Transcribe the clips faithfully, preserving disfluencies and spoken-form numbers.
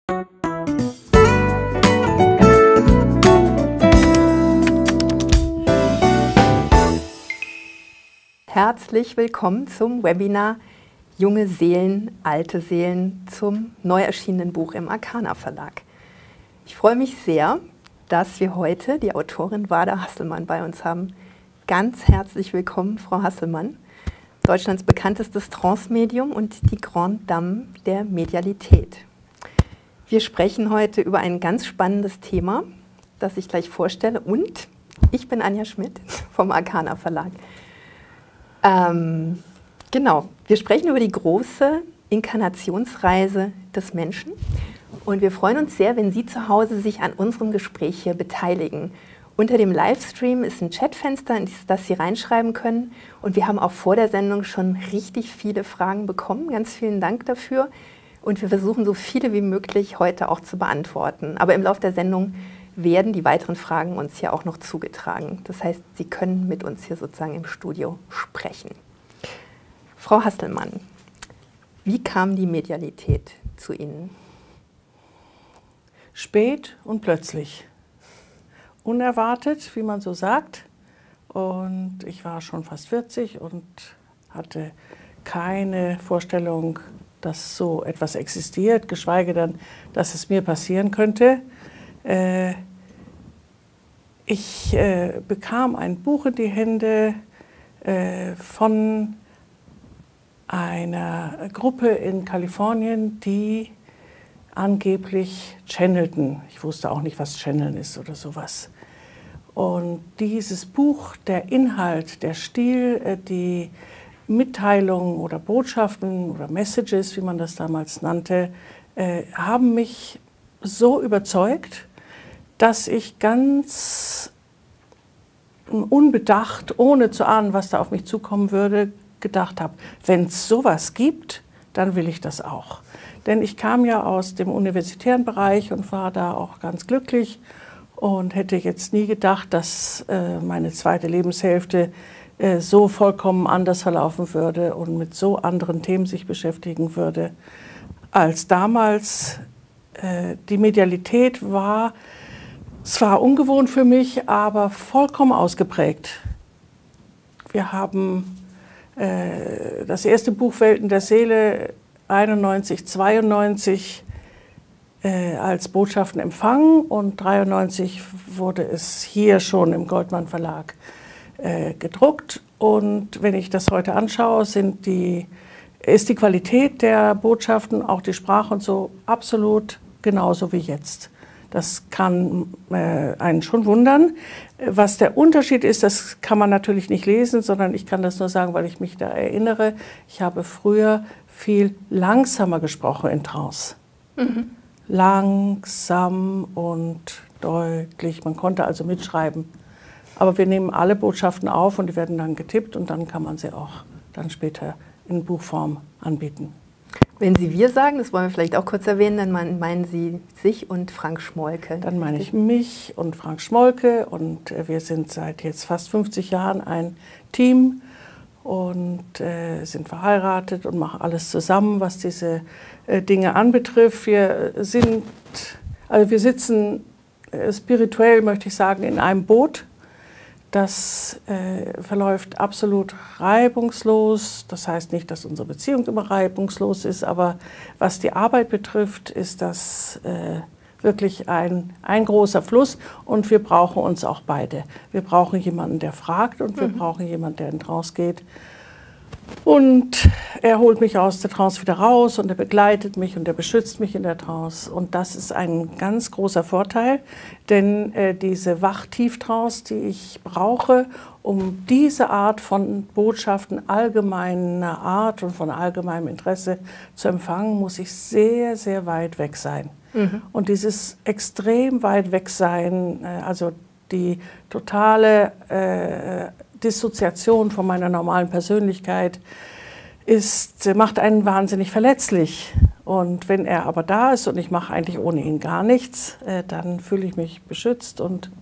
Herzlich willkommen zum Webinar Junge Seelen, alte Seelen zum neu erschienenen Buch im Arcana Verlag. Ich freue mich sehr, dass wir heute die Autorin Wada Hasselmann bei uns haben. Ganz herzlich willkommen, Frau Hasselmann, Deutschlands bekanntestes Trance-Medium und die Grande Dame der Medialität. Wir sprechen heute über ein ganz spannendes Thema, das ich gleich vorstelle, und ich bin Anja Schmidt vom Arcana Verlag. Ähm, genau, wir sprechen über die große Inkarnationsreise des Menschen und wir freuen uns sehr, wenn Sie zu Hause sich an unserem Gespräch hier beteiligen. Unter dem Livestream ist ein Chatfenster, in das Sie reinschreiben können, und wir haben auch vor der Sendung schon richtig viele Fragen bekommen. Ganz vielen Dank dafür und wir versuchen so viele wie möglich heute auch zu beantworten. Aber im Laufe der Sendung werden die weiteren Fragen uns hier auch noch zugetragen. Das heißt, Sie können mit uns hier sozusagen im Studio sprechen. Frau Hasselmann, wie kam die Medialität zu Ihnen? Spät und plötzlich. Unerwartet, wie man so sagt. Und ich war schon fast vierzig und hatte keine Vorstellung, dass so etwas existiert, geschweige denn, dass es mir passieren könnte. Äh, ich äh, bekam ein Buch in die Hände äh, von einer Gruppe in Kalifornien, die angeblich channelten. Ich wusste auch nicht, was Channeln ist oder sowas. Und dieses Buch, der Inhalt, der Stil, äh, die Mitteilungen oder Botschaften oder Messages, wie man das damals nannte, äh, haben mich so überzeugt, dass ich ganz unbedacht, ohne zu ahnen, was da auf mich zukommen würde, gedacht habe, wenn es sowas gibt, dann will ich das auch. Denn ich kam ja aus dem universitären Bereich und war da auch ganz glücklich und hätte jetzt nie gedacht, dass äh, meine zweite Lebenshälfte äh, so vollkommen anders verlaufen würde und mit so anderen Themen sich beschäftigen würde, als damals. Äh, die Medialität war zwar ungewohnt für mich, aber vollkommen ausgeprägt. Wir haben äh, das erste Buch Welten der Seele einundneunzig, zweiundneunzig äh, als Botschaften empfangen und dreiundneunzig wurde es hier schon im Goldmann Verlag äh, gedruckt. Und wenn ich das heute anschaue, sind die, ist die Qualität der Botschaften, auch die Sprache und so, absolut genauso wie jetzt. Das kann äh, einen schon wundern. Was der Unterschied ist, das kann man natürlich nicht lesen, sondern ich kann das nur sagen, weil ich mich da erinnere. Ich habe früher viel langsamer gesprochen in Trance. Mhm. Langsam und deutlich. Man konnte also mitschreiben. Aber wir nehmen alle Botschaften auf und die werden dann getippt und dann kann man sie auch dann später in Buchform anbieten. Wenn Sie wir sagen, das wollen wir vielleicht auch kurz erwähnen, dann meinen Sie sich und Frank Schmolke. Dann meine ich mich und Frank Schmolke und wir sind seit jetzt fast fünfzig Jahren ein Team und äh, sind verheiratet und machen alles zusammen, was diese äh, Dinge anbetrifft. Wir sind, also wir sitzen äh, spirituell, möchte ich sagen, in einem Boot. Das äh, verläuft absolut reibungslos. Das heißt nicht, dass unsere Beziehung immer reibungslos ist, aber was die Arbeit betrifft, ist das äh, wirklich ein, ein großer Fluss und wir brauchen uns auch beide. Wir brauchen jemanden, der fragt und wir mhm. brauchen jemanden, der in Trance geht. Und er holt mich aus der Trance wieder raus und er begleitet mich und er beschützt mich in der Trance. Und das ist ein ganz großer Vorteil, denn äh, diese Wach-Tief-Trance, die ich brauche, um diese Art von Botschaften allgemeiner Art und von allgemeinem Interesse zu empfangen, muss ich sehr, sehr weit weg sein. Mhm. Und dieses extrem weit weg sein, äh, also die totale äh, Dissoziation von meiner normalen Persönlichkeit ist, macht einen wahnsinnig verletzlich. Und wenn er aber da ist und ich mache eigentlich ohne ihn gar nichts, äh, dann fühle ich mich beschützt und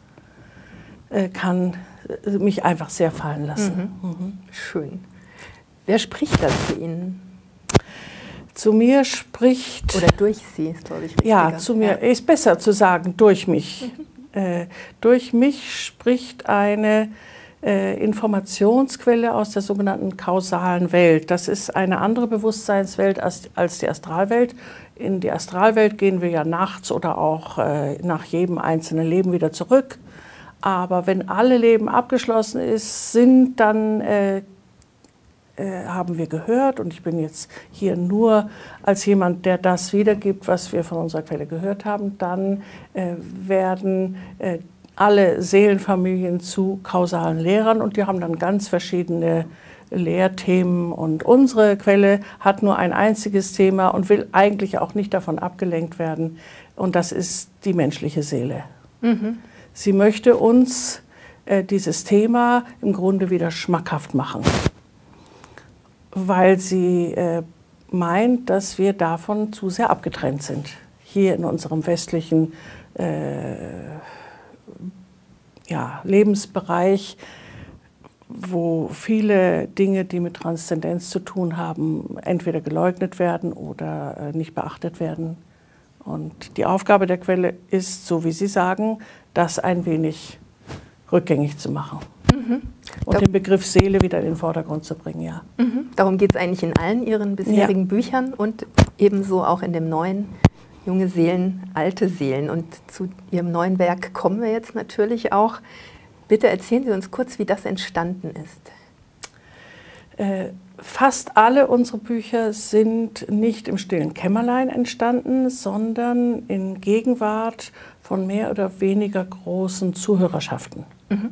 äh, kann mich einfach sehr fallen lassen. Mhm. Mhm. Schön. Wer spricht da zu Ihnen? Zu mir spricht... Oder durch Sie, ist glaube ich richtiger. Ja, zu mir ja. Ist besser zu sagen, durch mich. Mhm. Äh, durch mich spricht eine äh, Informationsquelle aus der sogenannten kausalen Welt. Das ist eine andere Bewusstseinswelt als, als die Astralwelt. In die Astralwelt gehen wir ja nachts oder auch äh, nach jedem einzelnen Leben wieder zurück. Aber wenn alle Leben abgeschlossen ist, sind dann... Äh, Äh, haben wir gehört, und ich bin jetzt hier nur als jemand, der das wiedergibt, was wir von unserer Quelle gehört haben, dann äh, werden äh, alle Seelenfamilien zu kausalen Lehrern, und die haben dann ganz verschiedene Lehrthemen, und unsere Quelle hat nur ein einziges Thema und will eigentlich auch nicht davon abgelenkt werden, und das ist die menschliche Seele. Mhm. Sie möchte uns äh, dieses Thema im Grunde wieder schmackhaft machen, weil sie äh, meint, dass wir davon zu sehr abgetrennt sind. Hier in unserem westlichen äh, ja, Lebensbereich, wo viele Dinge, die mit Transzendenz zu tun haben, entweder geleugnet werden oder äh, nicht beachtet werden. Und die Aufgabe der Quelle ist, so wie Sie sagen, das ein wenig rückgängig zu machen. Mhm. Und den Begriff Seele wieder in den Vordergrund zu bringen, ja. Mhm. Darum geht es eigentlich in allen Ihren bisherigen ja. Büchern und ebenso auch in dem neuen Junge Seelen, alte Seelen. Und zu Ihrem neuen Werk kommen wir jetzt natürlich auch. Bitte erzählen Sie uns kurz, wie das entstanden ist. Äh, fast alle unsere Bücher sind nicht im stillen Kämmerlein entstanden, sondern in Gegenwart von mehr oder weniger großen Zuhörerschaften. Mhm.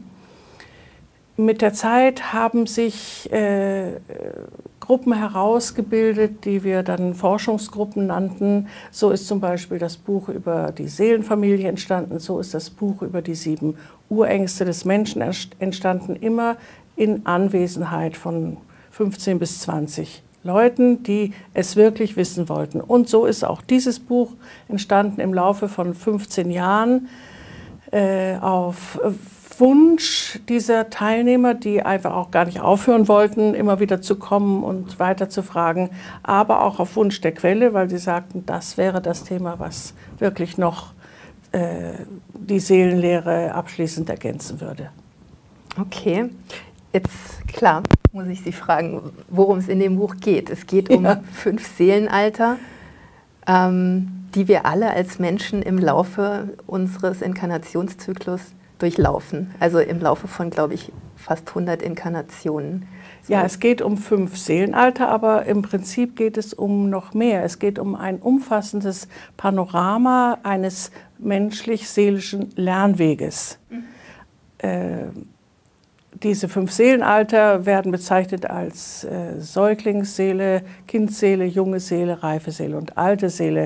Mit der Zeit haben sich äh, Gruppen herausgebildet, die wir dann Forschungsgruppen nannten. So ist zum Beispiel das Buch über die Seelenfamilie entstanden, so ist das Buch über die sieben Urängste des Menschen entstanden, immer in Anwesenheit von fünfzehn bis zwanzig Leuten, die es wirklich wissen wollten. Und so ist auch dieses Buch entstanden im Laufe von fünfzehn Jahren äh, auf Wunsch dieser Teilnehmer, die einfach auch gar nicht aufhören wollten, immer wieder zu kommen und weiter zu fragen, aber auch auf Wunsch der Quelle, weil sie sagten, das wäre das Thema, was wirklich noch äh, die Seelenlehre abschließend ergänzen würde. Okay, jetzt klar muss ich Sie fragen, worum es in dem Buch geht. Es geht um ja. fünf Seelenalter, ähm, die wir alle als Menschen im Laufe unseres Inkarnationszyklus durchlaufen. Also im Laufe von, glaube ich, fast hundert Inkarnationen. So. Ja, es geht um fünf Seelenalter, aber im Prinzip geht es um noch mehr. Es geht um ein umfassendes Panorama eines menschlich-seelischen Lernweges. Mhm. Äh, diese fünf Seelenalter werden bezeichnet als äh, Säuglingsseele, Kindseele, junge Seele, reife Seele und alte Seele.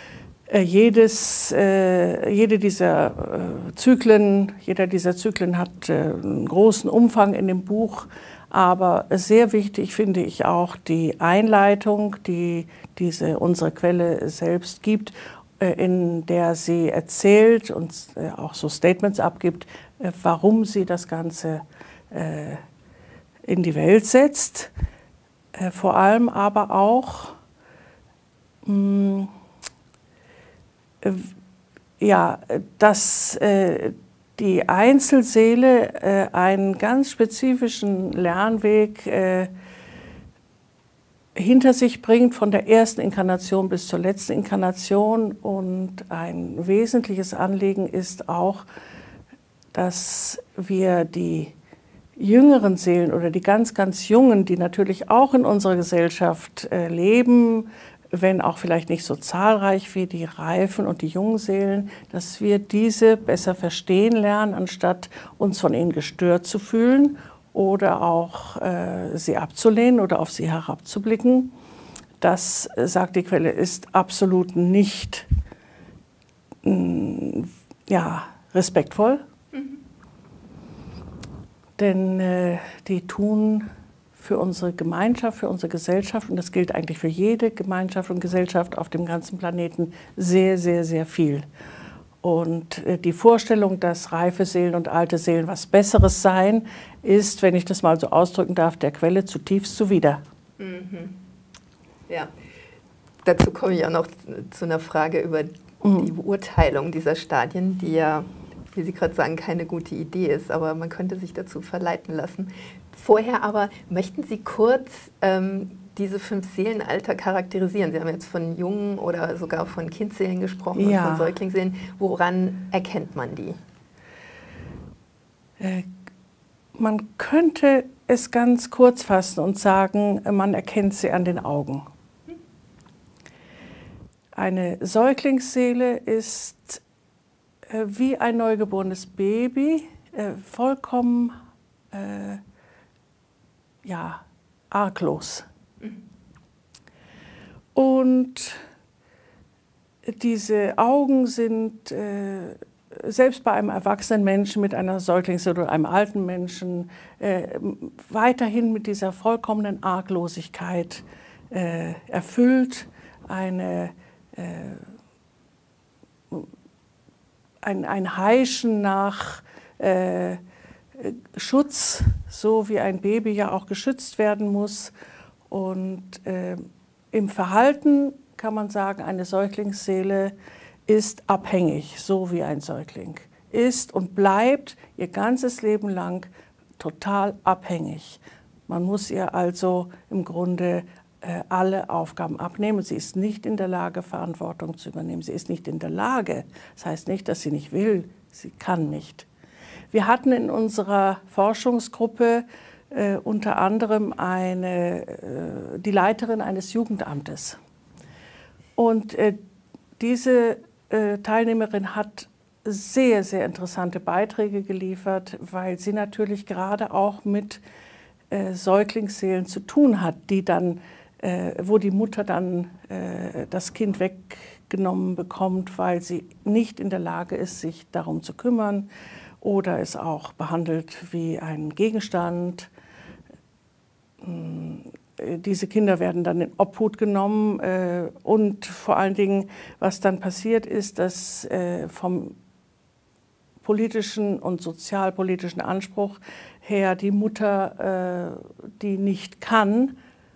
Jedes, äh, jede dieser äh, Zyklen, jeder dieser Zyklen hat äh, einen großen Umfang in dem Buch, aber sehr wichtig finde ich auch die Einleitung, die diese unsere Quelle selbst gibt, äh, in der sie erzählt und äh, auch so Statements abgibt, äh, warum sie das Ganze äh, in die Welt setzt, äh, vor allem aber auch mh, ja, dass äh, die Einzelseele äh, einen ganz spezifischen Lernweg äh, hinter sich bringt, von der ersten Inkarnation bis zur letzten Inkarnation. Und ein wesentliches Anliegen ist auch, dass wir die jüngeren Seelen oder die ganz, ganz Jungen, die natürlich auch in unserer Gesellschaft äh, leben, wenn auch vielleicht nicht so zahlreich wie die reifen und die jungen Seelen, dass wir diese besser verstehen lernen, anstatt uns von ihnen gestört zu fühlen oder auch äh, sie abzulehnen oder auf sie herabzublicken. Das, äh, sagt die Quelle, ist absolut nicht mh, ja, respektvoll. Mhm. Denn äh, die tun für unsere Gemeinschaft, für unsere Gesellschaft, und das gilt eigentlich für jede Gemeinschaft und Gesellschaft auf dem ganzen Planeten, sehr, sehr, sehr viel. Und die Vorstellung, dass reife Seelen und alte Seelen was Besseres seien, ist, wenn ich das mal so ausdrücken darf, der Quelle zutiefst zuwider. Mhm. Ja. dazu komme ich auch noch zu einer Frage über mhm. die Beurteilung dieser Stadien, die ja, wie Sie gerade sagen, keine gute Idee ist, aber man könnte sich dazu verleiten lassen. Vorher aber, möchten Sie kurz ähm, diese fünf Seelenalter charakterisieren? Sie haben jetzt von Jungen oder sogar von Kindseelen gesprochen ja. und von Säuglingsseelen. Woran erkennt man die? Äh, man könnte es ganz kurz fassen und sagen, man erkennt sie an den Augen. Eine Säuglingsseele ist äh, wie ein neugeborenes Baby, äh, vollkommen äh, ja, arglos. Mhm. Und diese Augen sind äh, selbst bei einem erwachsenen Menschen mit einer Säuglingsseele oder einem alten Menschen äh, weiterhin mit dieser vollkommenen Arglosigkeit äh, erfüllt, eine, äh, ein, ein Heischen nach äh, Schutz, so wie ein Baby ja auch geschützt werden muss. Und äh, im Verhalten kann man sagen, eine Säuglingsseele ist abhängig, so wie ein Säugling, ist und bleibt ihr ganzes Leben lang total abhängig. Man muss ihr also im Grunde äh, alle Aufgaben abnehmen. Sie ist nicht in der Lage, Verantwortung zu übernehmen. Sie ist nicht in der Lage. Das heißt nicht, dass sie nicht will, sie kann nicht. Wir hatten in unserer Forschungsgruppe äh, unter anderem eine, äh, die Leiterin eines Jugendamtes. Und äh, diese äh, Teilnehmerin hat sehr, sehr interessante Beiträge geliefert, weil sie natürlich gerade auch mit äh, Säuglingsseelen zu tun hat, die dann, äh, wo die Mutter dann äh, das Kind weggenommen bekommt, weil sie nicht in der Lage ist, sich darum zu kümmern oder es auch behandelt wie ein Gegenstand. Diese Kinder werden dann in Obhut genommen äh, und vor allen Dingen, was dann passiert ist, dass äh, vom politischen und sozialpolitischen Anspruch her die Mutter, äh, die nicht kann,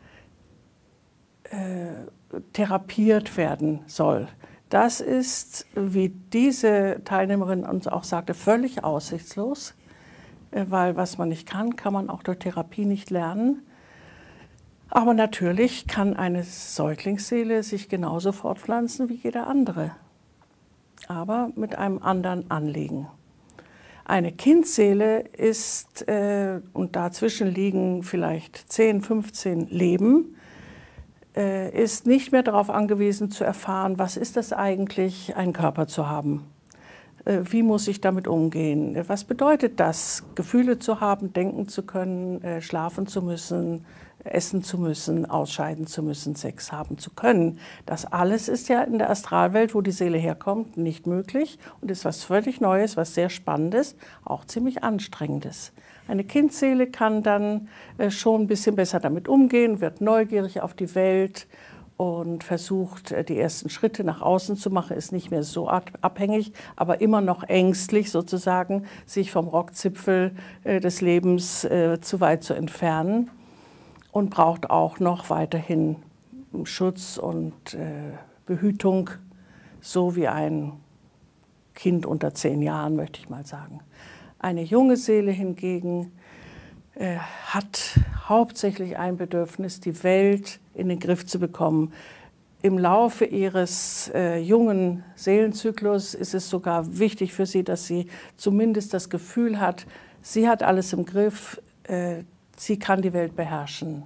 äh, therapiert werden soll. Das ist, wie diese Teilnehmerin uns auch sagte, völlig aussichtslos, äh, weil was man nicht kann, kann man auch durch Therapie nicht lernen. Aber natürlich kann eine Säuglingsseele sich genauso fortpflanzen wie jeder andere, aber mit einem anderen Anliegen. Eine Kindseele ist, äh, und dazwischen liegen vielleicht zehn, fünfzehn Leben, äh, ist nicht mehr darauf angewiesen zu erfahren, was ist das eigentlich, einen Körper zu haben. Äh, wie muss ich damit umgehen? Was bedeutet das, Gefühle zu haben, denken zu können, äh, schlafen zu müssen, essen zu müssen, ausscheiden zu müssen, Sex haben zu können. Das alles ist ja in der Astralwelt, wo die Seele herkommt, nicht möglich und ist was völlig Neues, was sehr Spannendes, auch ziemlich Anstrengendes. Eine Kindseele kann dann äh, schon ein bisschen besser damit umgehen, wird neugierig auf die Welt und versucht, äh, die ersten Schritte nach außen zu machen, ist nicht mehr so abhängig, aber immer noch ängstlich sozusagen, sich vom Rockzipfel äh, des Lebens äh, zu weit zu entfernen. Und braucht auch noch weiterhin Schutz und äh, Behütung, so wie ein Kind unter zehn Jahren, möchte ich mal sagen. Eine junge Seele hingegen äh, hat hauptsächlich ein Bedürfnis, die Welt in den Griff zu bekommen. Im Laufe ihres äh, jungen Seelenzyklus ist es sogar wichtig für sie, dass sie zumindest das Gefühl hat, sie hat alles im Griff, äh, sie kann die Welt beherrschen.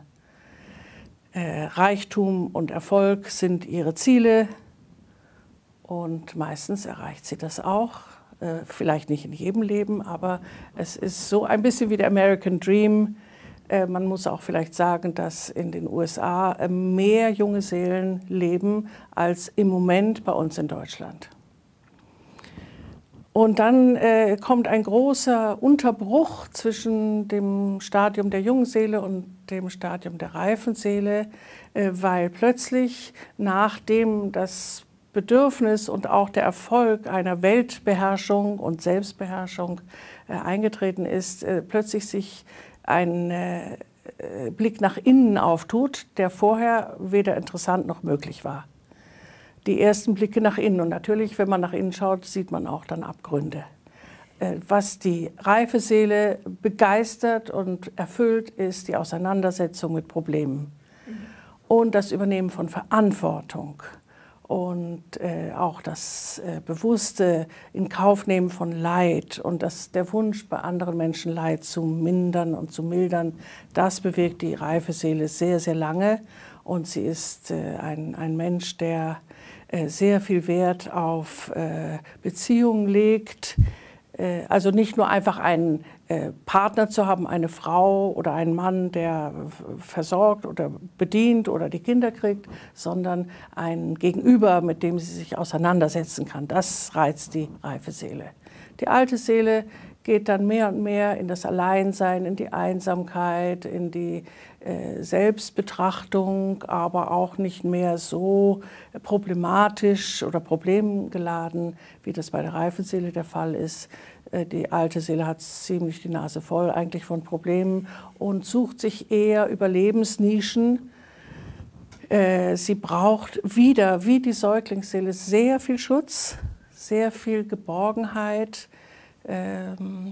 Äh, Reichtum und Erfolg sind ihre Ziele und meistens erreicht sie das auch. Äh, vielleicht nicht in jedem Leben, aber es ist so ein bisschen wie der American Dream. Äh, man muss auch vielleicht sagen, dass in den U S A äh, mehr junge Seelen leben als im Moment bei uns in Deutschland. Und dann äh, kommt ein großer Unterbruch zwischen dem Stadium der jungen Seele und dem Stadium der reifen Seele, äh, weil plötzlich, nachdem das Bedürfnis und auch der Erfolg einer Weltbeherrschung und Selbstbeherrschung äh, eingetreten ist, äh, plötzlich sich ein, äh, äh, Blick nach innen auftut, der vorher weder interessant noch möglich war. Die ersten Blicke nach innen. Und natürlich, wenn man nach innen schaut, sieht man auch dann Abgründe. Äh, was die reife Seele begeistert und erfüllt, ist die Auseinandersetzung mit Problemen. Mhm. Und das Übernehmen von Verantwortung. Und äh, auch das äh, bewusste Inkaufnehmen von Leid und das, der Wunsch, bei anderen Menschen Leid zu mindern und zu mildern, das bewegt die reife Seele sehr, sehr lange. Und sie ist äh, ein, ein Mensch, der äh, sehr viel Wert auf äh, Beziehungen legt. Äh, also nicht nur einfach einen äh, Partner zu haben, eine Frau oder einen Mann, der versorgt oder bedient oder die Kinder kriegt, sondern ein Gegenüber, mit dem sie sich auseinandersetzen kann. Das reizt die reife Seele. Die alte Seele geht dann mehr und mehr in das Alleinsein, in die Einsamkeit, in die äh, Selbstbetrachtung, aber auch nicht mehr so problematisch oder problemgeladen, wie das bei der reifen Seele der Fall ist. Äh, die alte Seele hat ziemlich die Nase voll eigentlich von Problemen und sucht sich eher Überlebensnischen. Äh, sie braucht wieder, wie die Säuglingsseele, sehr viel Schutz, sehr viel Geborgenheit. Ähm,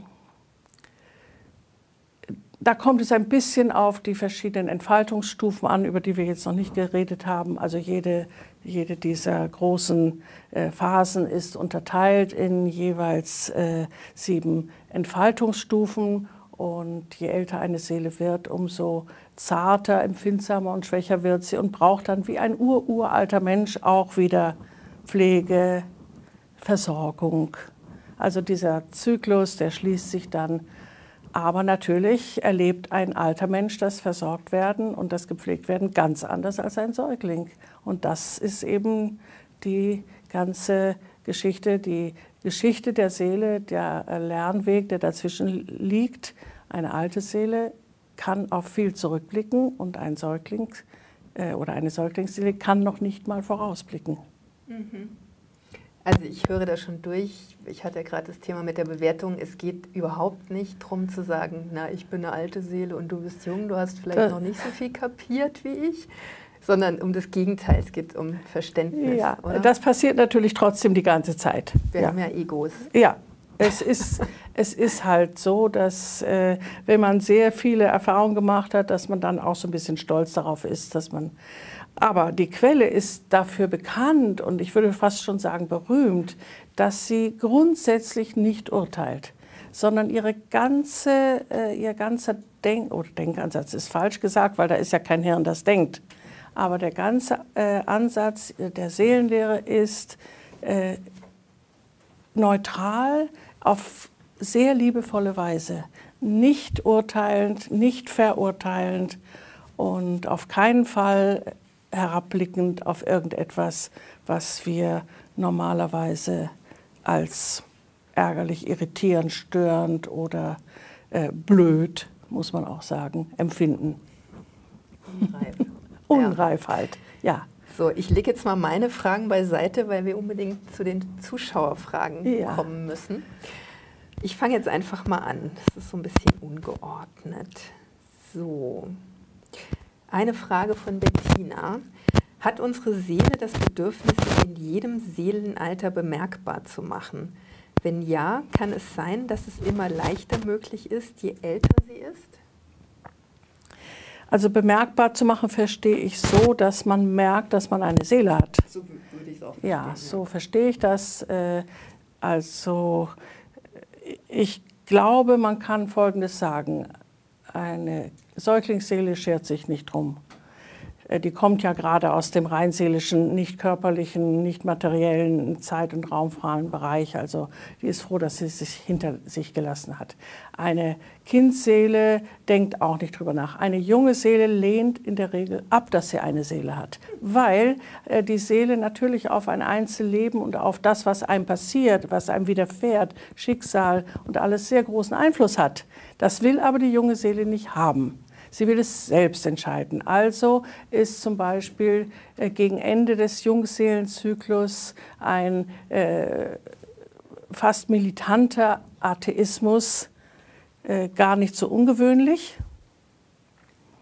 da kommt es ein bisschen auf die verschiedenen Entfaltungsstufen an, über die wir jetzt noch nicht geredet haben. Also jede, jede dieser großen äh, Phasen ist unterteilt in jeweils äh, sieben Entfaltungsstufen. Und je älter eine Seele wird, umso zarter, empfindsamer und schwächer wird sie und braucht dann wie ein ururalter Mensch auch wieder Pflege, Versorgung. Also dieser Zyklus, der schließt sich dann. Aber natürlich erlebt ein alter Mensch das Versorgtwerden und das Gepflegtwerden ganz anders als ein Säugling. Und das ist eben die ganze Geschichte, die Geschichte der Seele, der Lernweg, der dazwischen liegt. Eine alte Seele kann auf viel zurückblicken und ein Säugling äh, oder eine Säuglingsseele kann noch nicht mal vorausblicken. Mhm. Also ich höre da schon durch, ich hatte ja gerade das Thema mit der Bewertung, es geht überhaupt nicht darum zu sagen, na, ich bin eine alte Seele und du bist jung, du hast vielleicht das noch nicht so viel kapiert wie ich, sondern um das Gegenteil, es geht um Verständnis. Ja, oder? Das passiert natürlich trotzdem die ganze Zeit. Wir ja. haben ja Egos. Ja, es ist, es ist halt so, dass äh, wenn man sehr viele Erfahrungen gemacht hat, dass man dann auch so ein bisschen stolz darauf ist, dass man... Aber die Quelle ist dafür bekannt und ich würde fast schon sagen berühmt, dass sie grundsätzlich nicht urteilt, sondern ihre ganze, äh, ihr ganzer Denk- oder Denkansatz ist falsch gesagt, weil da ist ja kein Hirn, das denkt. Aber der ganze äh, Ansatz der Seelenlehre ist äh, neutral auf sehr liebevolle Weise, nicht urteilend, nicht verurteilend und auf keinen Fall herabblickend auf irgendetwas, was wir normalerweise als ärgerlich, irritierend, störend oder äh, blöd, muss man auch sagen, empfinden. Unreif. Unreif halt, ja. So, ich lege jetzt mal meine Fragen beiseite, weil wir unbedingt zu den Zuschauerfragen ja. kommen müssen. Ich fange jetzt einfach mal an. Das ist so ein bisschen ungeordnet. So. Eine Frage von Bettina. Hat unsere Seele das Bedürfnis, sich in jedem Seelenalter bemerkbar zu machen? Wenn ja, kann es sein, dass es immer leichter möglich ist, je älter sie ist? Also bemerkbar zu machen verstehe ich so, dass man merkt, dass man eine Seele hat. So würde ich es auch verstehen. Ja, so verstehe ich das. Also ich glaube, man kann Folgendes sagen. Eine Säuglingsseele schert sich nicht drum. Die kommt ja gerade aus dem rein seelischen, nicht körperlichen, nicht materiellen, zeit- und raumfreien Bereich. Also die ist froh, dass sie sich hinter sich gelassen hat. Eine Kindseele denkt auch nicht drüber nach. Eine junge Seele lehnt in der Regel ab, dass sie eine Seele hat, weil äh, die Seele natürlich auf ein Einzelleben und auf das, was einem passiert, was einem widerfährt, Schicksal und alles sehr großen Einfluss hat. Das will aber die junge Seele nicht haben. Sie will es selbst entscheiden. Also ist zum Beispiel äh, gegen Ende des Jungseelenzyklus ein äh, fast militanter Atheismus äh, gar nicht so ungewöhnlich.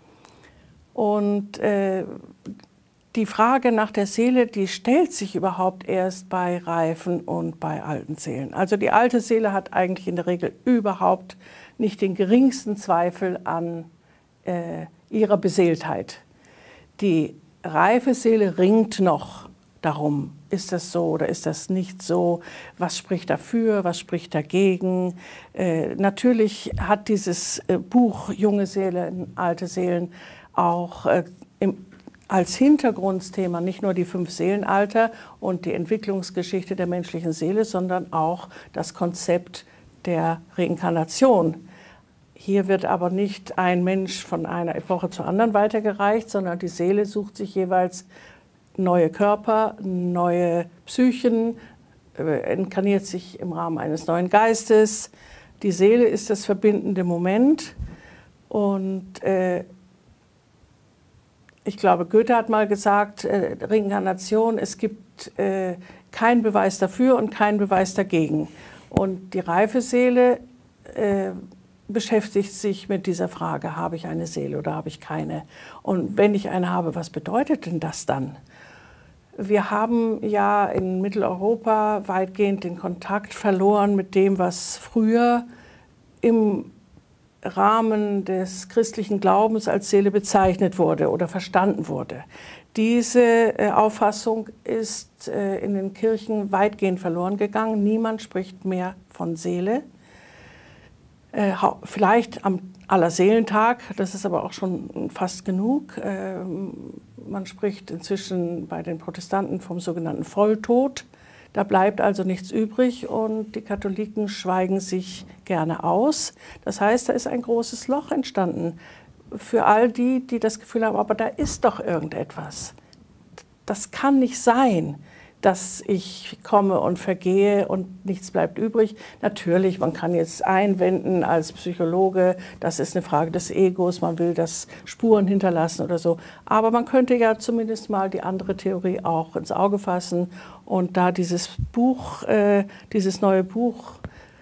Und äh, die Frage nach der Seele, die stellt sich überhaupt erst bei reifen und bei alten Seelen. Also die alte Seele hat eigentlich in der Regel überhaupt nicht den geringsten Zweifel an äh, ihrer Beseeltheit. Die reife Seele ringt noch darum, ist das so oder ist das nicht so, was spricht dafür, was spricht dagegen. Äh, natürlich hat dieses äh, Buch Junge Seelen, alte Seelen auch äh, im, als Hintergrundthema nicht nur die fünf Seelenalter und die Entwicklungsgeschichte der menschlichen Seele, sondern auch das Konzept der Reinkarnation. Hier wird aber nicht ein Mensch von einer Epoche zur anderen weitergereicht, sondern die Seele sucht sich jeweils neue Körper, neue Psychen, äh, inkarniert sich im Rahmen eines neuen Geistes. Die Seele ist das verbindende Moment. Und äh, ich glaube, Goethe hat mal gesagt, äh, Reinkarnation, es gibt äh, keinen Beweis dafür und keinen Beweis dagegen. Und die reife Seele äh, beschäftigt sich mit dieser Frage, habe ich eine Seele oder habe ich keine? Und wenn ich eine habe, was bedeutet denn das dann? Wir haben ja in Mitteleuropa weitgehend den Kontakt verloren mit dem, was früher im Rahmen des christlichen Glaubens als Seele bezeichnet wurde oder verstanden wurde. Diese äh, Auffassung ist äh, in den Kirchen weitgehend verloren gegangen. Niemand spricht mehr von Seele. Äh, vielleicht am Allerseelentag, das ist aber auch schon fast genug. Äh, man spricht inzwischen bei den Protestanten vom sogenannten Volltod. Da bleibt also nichts übrig und die Katholiken schweigen sich gerne aus. Das heißt, da ist ein großes Loch entstanden für all die, die das Gefühl haben, aber da ist doch irgendetwas. Das kann nicht sein, dass ich komme und vergehe und nichts bleibt übrig. Natürlich, man kann jetzt einwenden als Psychologe, das ist eine Frage des Egos, man will das Spuren hinterlassen oder so. Aber man könnte ja zumindest mal die andere Theorie auch ins Auge fassen und da dieses Buch, äh, dieses neue Buch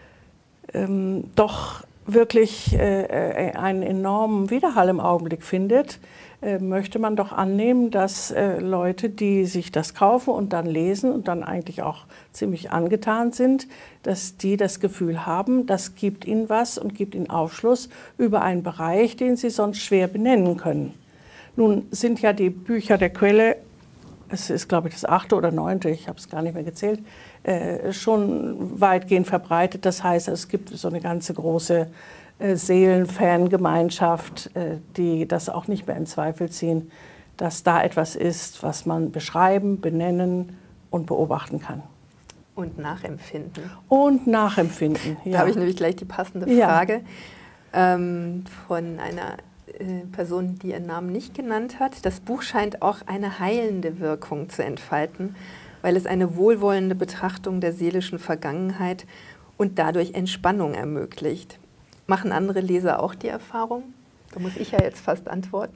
ähm, doch wirklich äh, einen enormen Widerhall im Augenblick findet, äh, möchte man doch annehmen, dass äh, Leute, die sich das kaufen und dann lesen und dann eigentlich auch ziemlich angetan sind, dass die das Gefühl haben, das gibt ihnen was und gibt ihnen Aufschluss über einen Bereich, den sie sonst schwer benennen können. Nun sind ja die Bücher der Quelle, es ist glaube ich das achte oder neunte, ich habe es gar nicht mehr gezählt, äh, schon weitgehend verbreitet. Das heißt, es gibt so eine ganze große äh, Seelenfangemeinschaft, äh, die das auch nicht mehr in Zweifel ziehen, dass da etwas ist, was man beschreiben, benennen und beobachten kann. Und nachempfinden. Und nachempfinden, ja. Da habe ich nämlich gleich die passende Frage ja. ähm, von einer äh, Person, die ihren Namen nicht genannt hat. Das Buch scheint auch eine heilende Wirkung zu entfalten, weil es eine wohlwollende Betrachtung der seelischen Vergangenheit und dadurch Entspannung ermöglicht. Machen andere Leser auch die Erfahrung? Da muss ich ja jetzt fast antworten.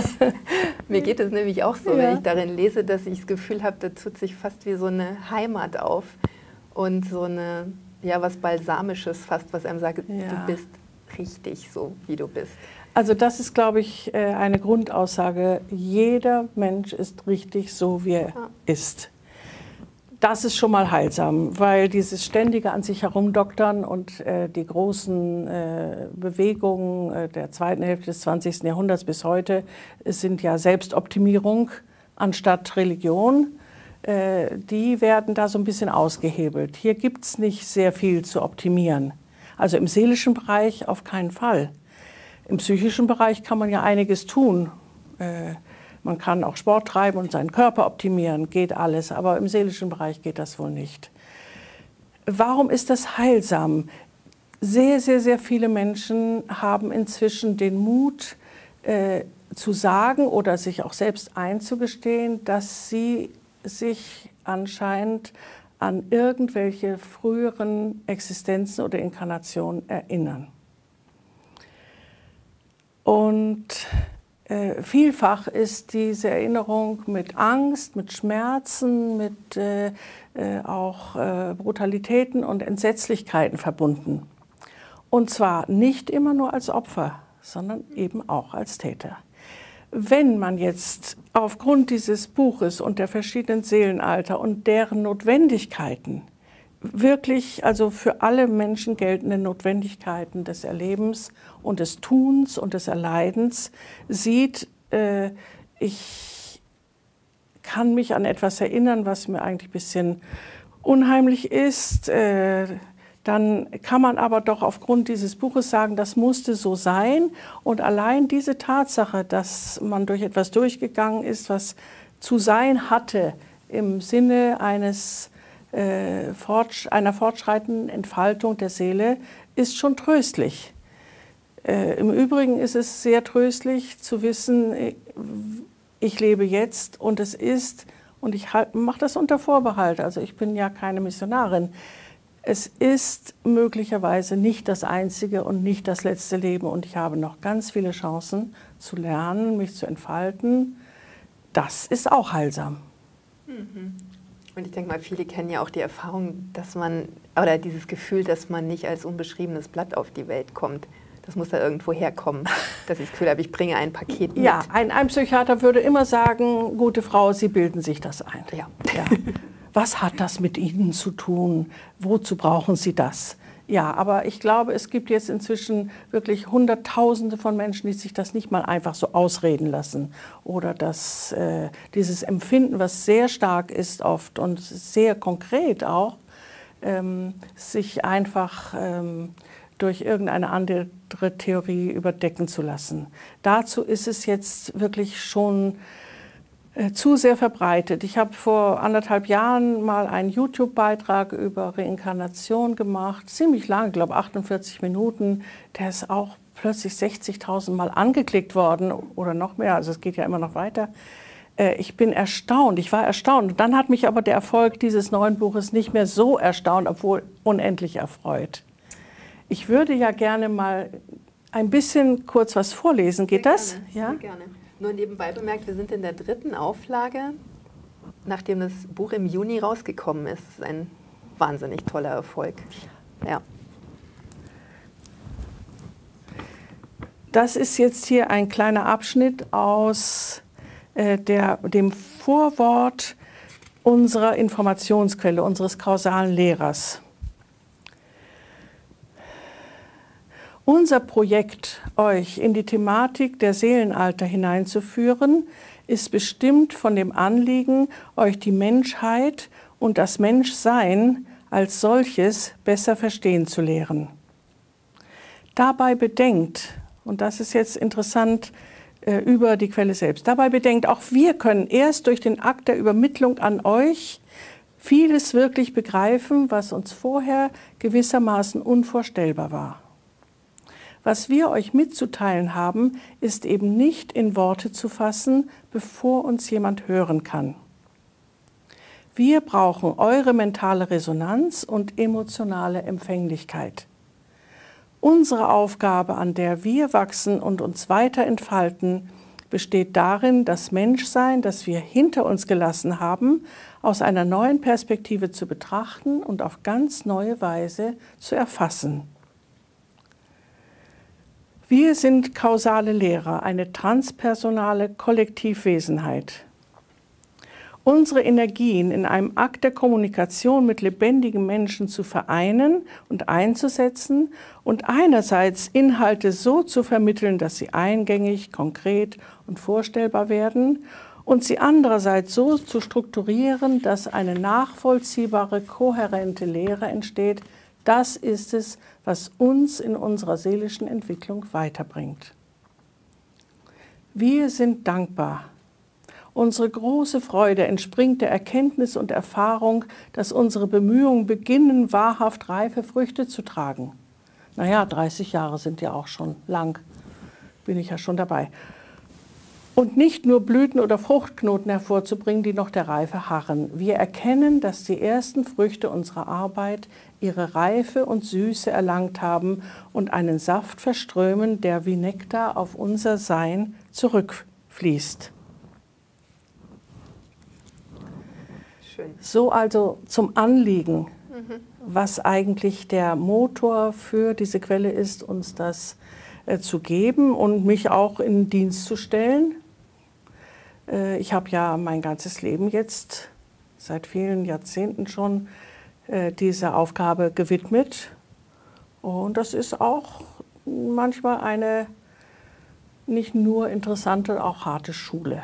Mir geht es nämlich auch so, ja. wenn ich darin lese, dass ich das Gefühl habe, da tut sich fast wie so eine Heimat auf und so eine, ja, was Balsamisches fast, was einem sagt, ja. du bist richtig so, wie du bist. Also das ist, glaube ich, eine Grundaussage. Jeder Mensch ist richtig so, wie er ja. ist. Das ist schon mal heilsam, weil dieses ständige an sich herumdoktern und äh, die großen äh, Bewegungen äh, der zweiten Hälfte des zwanzigsten Jahrhunderts bis heute sind ja Selbstoptimierung anstatt Religion. Äh, die werden da so ein bisschen ausgehebelt. Hier gibt es nicht sehr viel zu optimieren. Also im seelischen Bereich auf keinen Fall. Im psychischen Bereich kann man ja einiges tun. Äh, Man kann auch Sport treiben und seinen Körper optimieren, geht alles, aber im seelischen Bereich geht das wohl nicht. Warum ist das heilsam? Sehr, sehr, sehr viele Menschen haben inzwischen den Mut äh, zu sagen oder sich auch selbst einzugestehen, dass sie sich anscheinend an irgendwelche früheren Existenzen oder Inkarnationen erinnern. Und Äh, vielfach ist diese Erinnerung mit Angst, mit Schmerzen, mit äh, äh, auch äh, Brutalitäten und Entsetzlichkeiten verbunden. Und zwar nicht immer nur als Opfer, sondern eben auch als Täter. wenn man jetzt aufgrund dieses Buches und der verschiedenen Seelenalter und deren Notwendigkeiten, wirklich also für alle Menschen geltende Notwendigkeiten des Erlebens und des Tuns und des Erleidens sieht, äh, ich kann mich an etwas erinnern, was mir eigentlich ein bisschen unheimlich ist, äh, dann kann man aber doch aufgrund dieses Buches sagen, das musste so sein. Und allein diese Tatsache, dass man durch etwas durchgegangen ist, was zu sein hatte, im Sinne eines, äh, fortsch einer fortschreitenden Entfaltung der Seele, ist schon tröstlich. Äh, Im Übrigen ist es sehr tröstlich zu wissen, ich lebe jetzt und es ist, und ich mache das unter Vorbehalt, also ich bin ja keine Missionarin, es ist möglicherweise nicht das einzige und nicht das letzte Leben und ich habe noch ganz viele Chancen zu lernen, mich zu entfalten. Das ist auch heilsam. Mhm. Und ich denke mal, viele kennen ja auch die Erfahrung, dass man, oder dieses Gefühl, dass man nicht als unbeschriebenes Blatt auf die Welt kommt. Das muss da irgendwo herkommen, dass ich das Gefühl habe, ich bringe ein Paket mit. Ja, ein, ein Psychiater würde immer sagen, gute Frau, Sie bilden sich das ein. Ja. Ja. Was hat das mit Ihnen zu tun? Wozu brauchen Sie das? Ja, aber ich glaube, es gibt jetzt inzwischen wirklich Hunderttausende von Menschen, die sich das nicht mal einfach so ausreden lassen. Oder dass äh, dieses Empfinden, was sehr stark ist oft und sehr konkret auch, ähm, sich einfach ähm, durch irgendeine andere Theorie überdecken zu lassen. Dazu ist es jetzt wirklich schon zu sehr verbreitet. Ich habe vor anderthalb Jahren mal einen YouTube-Beitrag über Reinkarnation gemacht, ziemlich lang, ich glaube achtundvierzig Minuten. Der ist auch plötzlich sechzigtausend Mal angeklickt worden oder noch mehr, also es geht ja immer noch weiter. Ich bin erstaunt, ich war erstaunt. Und dann hat mich aber der Erfolg dieses neuen Buches nicht mehr so erstaunt, obwohl unendlich erfreut. Ich würde ja gerne mal ein bisschen kurz was vorlesen. Geht sehr das? Gerne, ja? Sehr gerne. Nur nebenbei bemerkt, wir sind in der dritten Auflage, nachdem das Buch im Juni rausgekommen ist. Das ist ein wahnsinnig toller Erfolg. Ja. Das ist jetzt hier ein kleiner Abschnitt aus äh, der, dem Vorwort unserer Informationsquelle, unseres kausalen Lehrers. Unser Projekt, euch in die Thematik der Seelenalter hineinzuführen, ist bestimmt von dem Anliegen, euch die Menschheit und das Menschsein als solches besser verstehen zu lehren. Dabei bedenkt, und das ist jetzt interessant äh, über die Quelle selbst, dabei bedenkt, auch wir können erst durch den Akt der Übermittlung an euch vieles wirklich begreifen, was uns vorher gewissermaßen unvorstellbar war. Was wir euch mitzuteilen haben, ist eben nicht in Worte zu fassen, bevor uns jemand hören kann. Wir brauchen eure mentale Resonanz und emotionale Empfänglichkeit. Unsere Aufgabe, an der wir wachsen und uns weiter entfalten, besteht darin, das Menschsein, das wir hinter uns gelassen haben, aus einer neuen Perspektive zu betrachten und auf ganz neue Weise zu erfassen. Wir sind kausale Lehrer, eine transpersonale Kollektivwesenheit. Unsere Energien in einem Akt der Kommunikation mit lebendigen Menschen zu vereinen und einzusetzen und einerseits Inhalte so zu vermitteln, dass sie eingängig, konkret und vorstellbar werden und sie andererseits so zu strukturieren, dass eine nachvollziehbare, kohärente Lehre entsteht, das ist es, was uns in unserer seelischen Entwicklung weiterbringt. Wir sind dankbar. Unsere große Freude entspringt der Erkenntnis und Erfahrung, dass unsere Bemühungen beginnen, wahrhaft reife Früchte zu tragen. Naja, dreißig Jahre sind ja auch schon lang, bin ich ja schon dabei. Und nicht nur Blüten oder Fruchtknoten hervorzubringen, die noch der Reife harren. Wir erkennen, dass die ersten Früchte unserer Arbeit ihre Reife und Süße erlangt haben und einen Saft verströmen, der wie Nektar auf unser Sein zurückfließt. Schön. So also zum Anliegen, mhm. was eigentlich der Motor für diese Quelle ist, uns das äh, zu geben und mich auch in Dienst zu stellen. Äh, ich habe ja mein ganzes Leben jetzt, seit vielen Jahrzehnten schon, äh, dieser Aufgabe gewidmet. Und das ist auch manchmal eine nicht nur interessante, auch harte Schule.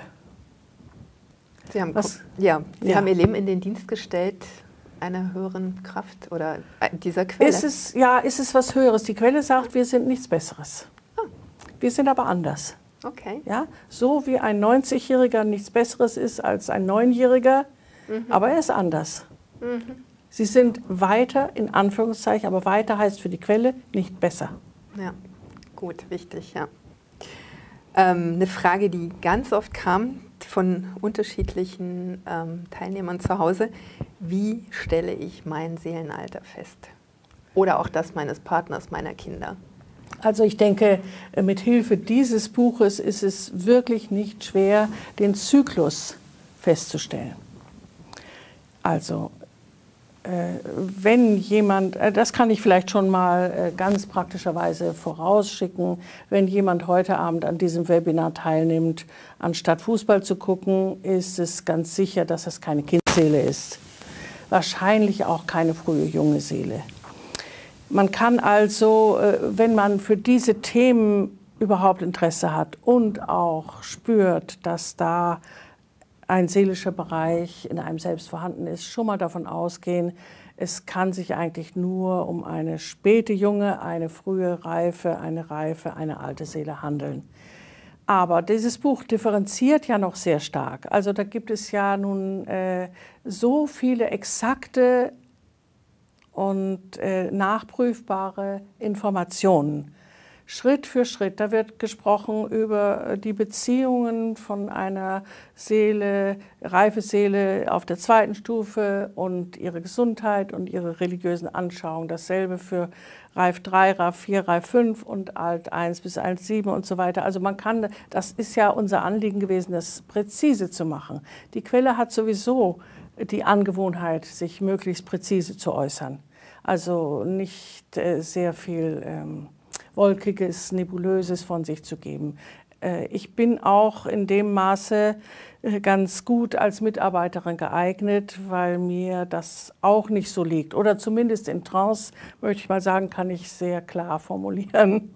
Sie haben, Was, ja, Sie ja. haben Ihr Leben in den Dienst gestellt einer höheren Kraft oder dieser Quelle. Ist es, ja, ist es was Höheres. Die Quelle sagt, wir sind nichts Besseres. Ah. Wir sind aber anders. Okay. Ja? So wie ein neunzigjähriger nichts Besseres ist als ein Neunjähriger, mhm. aber er ist anders. Mhm. Sie sind weiter, in Anführungszeichen, aber weiter heißt für die Quelle nicht besser. Ja, gut, wichtig, ja. Ähm, eine Frage, die ganz oft kam von unterschiedlichen ähm, Teilnehmern zu Hause: Wie stelle ich mein Seelenalter fest? Oder auch das meines Partners, meiner Kinder? Also ich denke, mit Hilfe dieses Buches ist es wirklich nicht schwer, den Zyklus festzustellen. Also wenn jemand, das kann ich vielleicht schon mal ganz praktischerweise vorausschicken, wenn jemand heute Abend an diesem Webinar teilnimmt, anstatt Fußball zu gucken, ist es ganz sicher, dass es keine Kindseele ist. Wahrscheinlich auch keine frühe junge Seele. Man kann also, wenn man für diese Themen überhaupt Interesse hat und auch spürt, dass da ein seelischer Bereich in einem selbst vorhanden ist, schon mal davon ausgehen, es kann sich eigentlich nur um eine späte junge, eine frühe Reife, eine reife, eine alte Seele handeln. Aber dieses Buch differenziert ja noch sehr stark. Also da gibt es ja nun äh, so viele exakte und äh, nachprüfbare Informationen. Schritt für Schritt, da wird gesprochen über die Beziehungen von einer Seele, reife Seele auf der zweiten Stufe und ihre Gesundheit und ihre religiösen Anschauungen. Dasselbe für Reif drei, Reif vier, Reif fünf und Alt eins bis Alt sieben und so weiter. Also man kann, das ist ja unser Anliegen gewesen, das präzise zu machen. Die Quelle hat sowieso die Angewohnheit, sich möglichst präzise zu äußern. Also nicht äh, sehr viel ähm, Wolkiges, Nebulöses von sich zu geben. Ich bin auch in dem Maße ganz gut als Mitarbeiterin geeignet, weil mir das auch nicht so liegt. Oder zumindest in Trance, möchte ich mal sagen, kann ich sehr klar formulieren.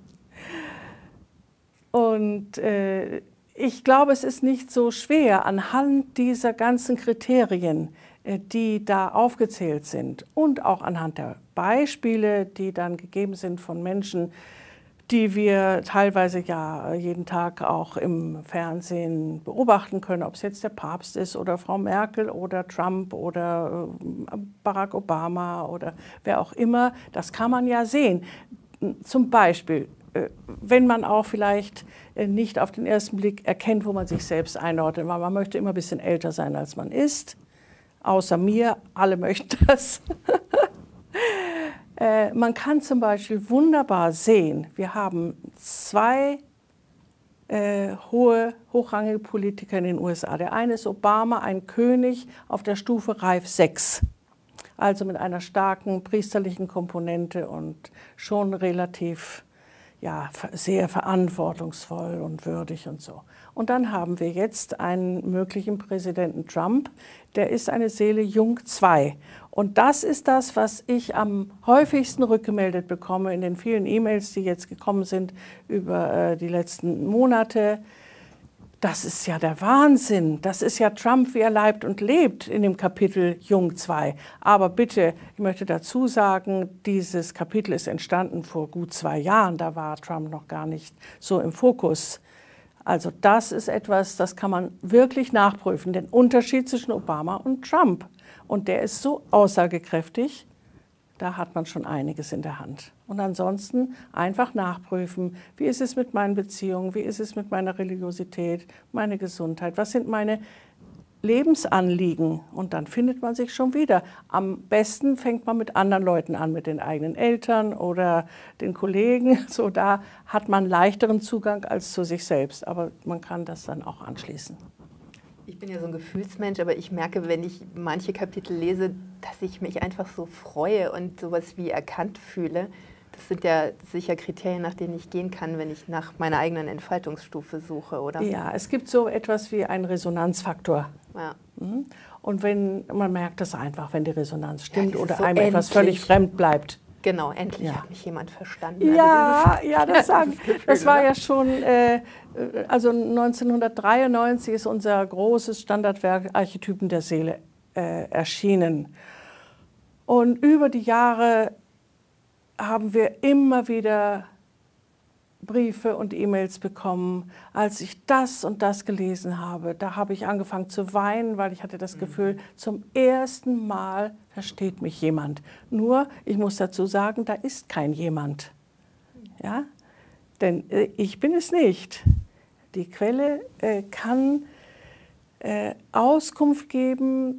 Und äh, ich glaube, es ist nicht so schwer, anhand dieser ganzen Kriterien, die da aufgezählt sind und auch anhand der Beispiele, die dann gegeben sind von Menschen, die wir teilweise ja jeden Tag auch im Fernsehen beobachten können, ob es jetzt der Papst ist oder Frau Merkel oder Trump oder Barack Obama oder wer auch immer, das kann man ja sehen. Zum Beispiel, wenn man auch vielleicht nicht auf den ersten Blick erkennt, wo man sich selbst einordnet, weil man möchte immer ein bisschen älter sein, als man ist, außer mir, alle möchten das. Äh, man kann zum Beispiel wunderbar sehen, wir haben zwei äh, hohe, hochrangige Politiker in den U S A. Der eine ist Obama, ein König auf der Stufe Reif sechs, also mit einer starken priesterlichen Komponente und schon relativ, ja, sehr verantwortungsvoll und würdig und so. Und dann haben wir jetzt einen möglichen Präsidenten Trump, der ist eine Seele Jung zwei. Und das ist das, was ich am häufigsten rückgemeldet bekomme in den vielen E-Mails, die jetzt gekommen sind über äh, die letzten Monate. Das ist ja der Wahnsinn. Das ist ja Trump, wie er leibt und lebt in dem Kapitel Jung zwei. Aber bitte, ich möchte dazu sagen, dieses Kapitel ist entstanden vor gut zwei Jahren. Da war Trump noch gar nicht so im Fokus. Also das ist etwas, das kann man wirklich nachprüfen, den Unterschied zwischen Obama und Trump. Und der ist so aussagekräftig, da hat man schon einiges in der Hand. Und ansonsten einfach nachprüfen, wie ist es mit meinen Beziehungen, wie ist es mit meiner Religiosität, meine Gesundheit, was sind meine Lebensanliegen? Und dann findet man sich schon wieder. Am besten fängt man mit anderen Leuten an, mit den eigenen Eltern oder den Kollegen. So, da hat man leichteren Zugang als zu sich selbst, aber man kann das dann auch anschließen. Ich bin ja so ein Gefühlsmensch, aber ich merke, wenn ich manche Kapitel lese, dass ich mich einfach so freue und sowas wie erkannt fühle, Das sind ja sicher Kriterien, nach denen ich gehen kann, wenn ich nach meiner eigenen Entfaltungsstufe suche, oder? Ja, es gibt so etwas wie einen Resonanzfaktor. Ja. Und wenn man merkt das einfach, wenn die Resonanz stimmt Ja, oder so einem etwas völlig fremd bleibt. Genau, endlich Ja. hat mich jemand verstanden. Ja, also ja, das sagen. das Gefühl, Das war oder? ja schon, äh, also neunzehnhundertdreiundneunzig ist unser großes Standardwerk Archetypen der Seele äh, erschienen. Und über die Jahre haben wir immer wieder Briefe und E-Mails bekommen. Als ich das und das gelesen habe, da habe ich angefangen zu weinen, weil ich hatte das Gefühl, zum ersten Mal versteht mich jemand. Nur, ich muss dazu sagen, da ist kein jemand. Ja? Denn äh, ich bin es nicht. Die Quelle äh, kann äh, Auskunft geben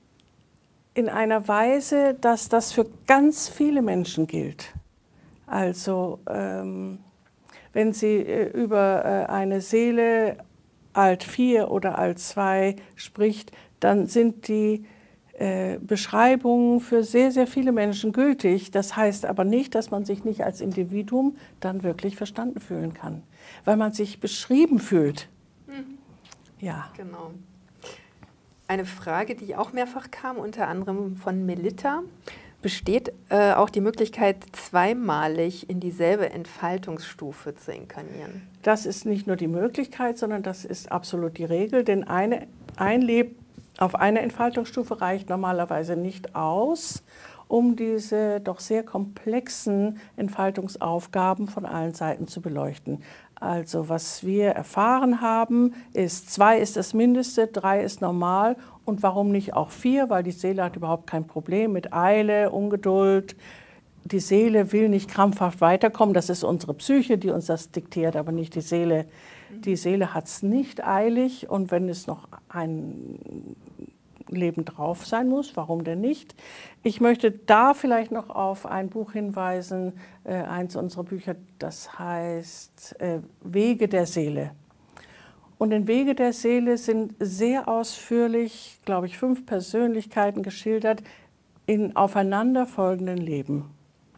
in einer Weise, dass das für ganz viele Menschen gilt. Also ähm, wenn sie äh, über äh, eine Seele alt vier oder alt zwei spricht, dann sind die äh, Beschreibungen für sehr, sehr viele Menschen gültig. Das heißt aber nicht, dass man sich nicht als Individuum dann wirklich verstanden fühlen kann, weil man sich beschrieben fühlt. Mhm. Ja. Genau. Eine Frage, die auch mehrfach kam, unter anderem von Melitta. Besteht äh, auch die Möglichkeit, zweimalig in dieselbe Entfaltungsstufe zu inkarnieren? Das ist nicht nur die Möglichkeit, sondern das ist absolut die Regel, denn eine, ein Leben auf einer Entfaltungsstufe reicht normalerweise nicht aus, um diese doch sehr komplexen Entfaltungsaufgaben von allen Seiten zu beleuchten. Also was wir erfahren haben, ist, zwei ist das Mindeste, drei ist normal und warum nicht auch vier, weil die Seele hat überhaupt kein Problem mit Eile, Ungeduld. Die Seele will nicht krampfhaft weiterkommen, das ist unsere Psyche, die uns das diktiert, aber nicht die Seele. Die Seele hat es nicht eilig und wenn es noch ein Leben drauf sein muss, warum denn nicht? Ich möchte da vielleicht noch auf ein Buch hinweisen, äh, eins unserer Bücher, das heißt äh, Wege der Seele. Und in Wege der Seele sind sehr ausführlich, glaube ich, fünf Persönlichkeiten geschildert in aufeinanderfolgenden Leben.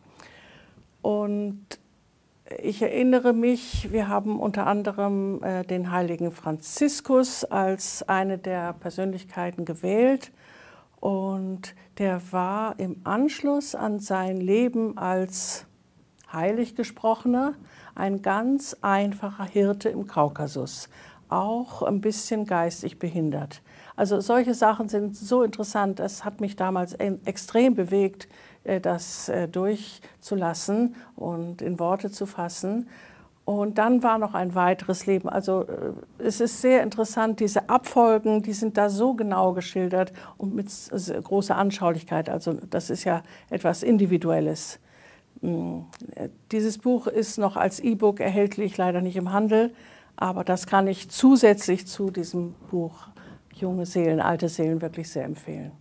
Und ich erinnere mich, wir haben unter anderem äh, den heiligen Franziskus als eine der Persönlichkeiten gewählt. Und der war im Anschluss an sein Leben als Heiliggesprochener ein ganz einfacher Hirte im Kaukasus, auch ein bisschen geistig behindert. Also solche Sachen sind so interessant, das hat mich damals extrem bewegt, das durchzulassen und in Worte zu fassen. Und dann war noch ein weiteres Leben. Also es ist sehr interessant, diese Abfolgen, die sind da so genau geschildert und mit großer Anschaulichkeit. Also das ist ja etwas Individuelles. Dieses Buch ist noch als E-Book erhältlich, leider nicht im Handel, aber das kann ich zusätzlich zu diesem Buch Junge Seelen, alte Seelen wirklich sehr empfehlen.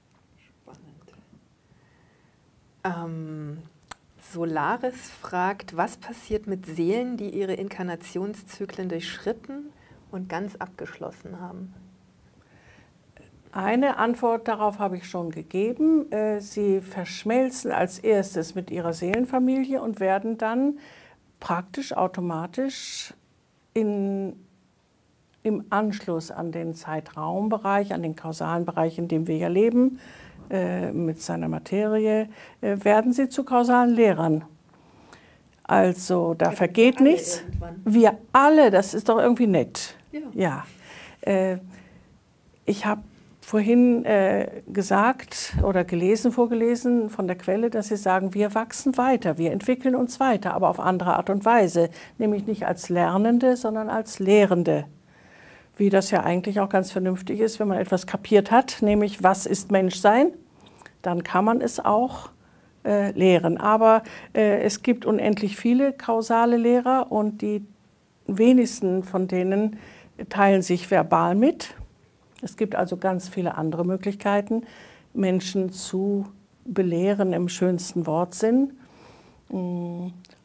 Ähm, Solaris fragt, was passiert mit Seelen, die ihre Inkarnationszyklen durchschritten und ganz abgeschlossen haben? Eine Antwort darauf habe ich schon gegeben. Sie verschmelzen als erstes mit ihrer Seelenfamilie und werden dann praktisch automatisch in, im Anschluss an den Zeitraumbereich, an den kausalen Bereich, in dem wir ja leben, äh, mit seiner Materie, äh, werden sie zu kausalen Lehrern. Also da vergeht nichts. Irgendwann. Wir alle, das ist doch irgendwie nett. Ja. Ja. Äh, ich habe vorhin äh, gesagt oder gelesen, vorgelesen von der Quelle, dass sie sagen, wir wachsen weiter, wir entwickeln uns weiter, aber auf andere Art und Weise, nämlich nicht als Lernende, sondern als Lehrende. Wie das ja eigentlich auch ganz vernünftig ist, wenn man etwas kapiert hat, nämlich was ist Menschsein, dann kann man es auch äh, lehren. Aber äh, es gibt unendlich viele kausale Lehrer und die wenigsten von denen teilen sich verbal mit. Es gibt also ganz viele andere Möglichkeiten, Menschen zu belehren im schönsten Wortsinn.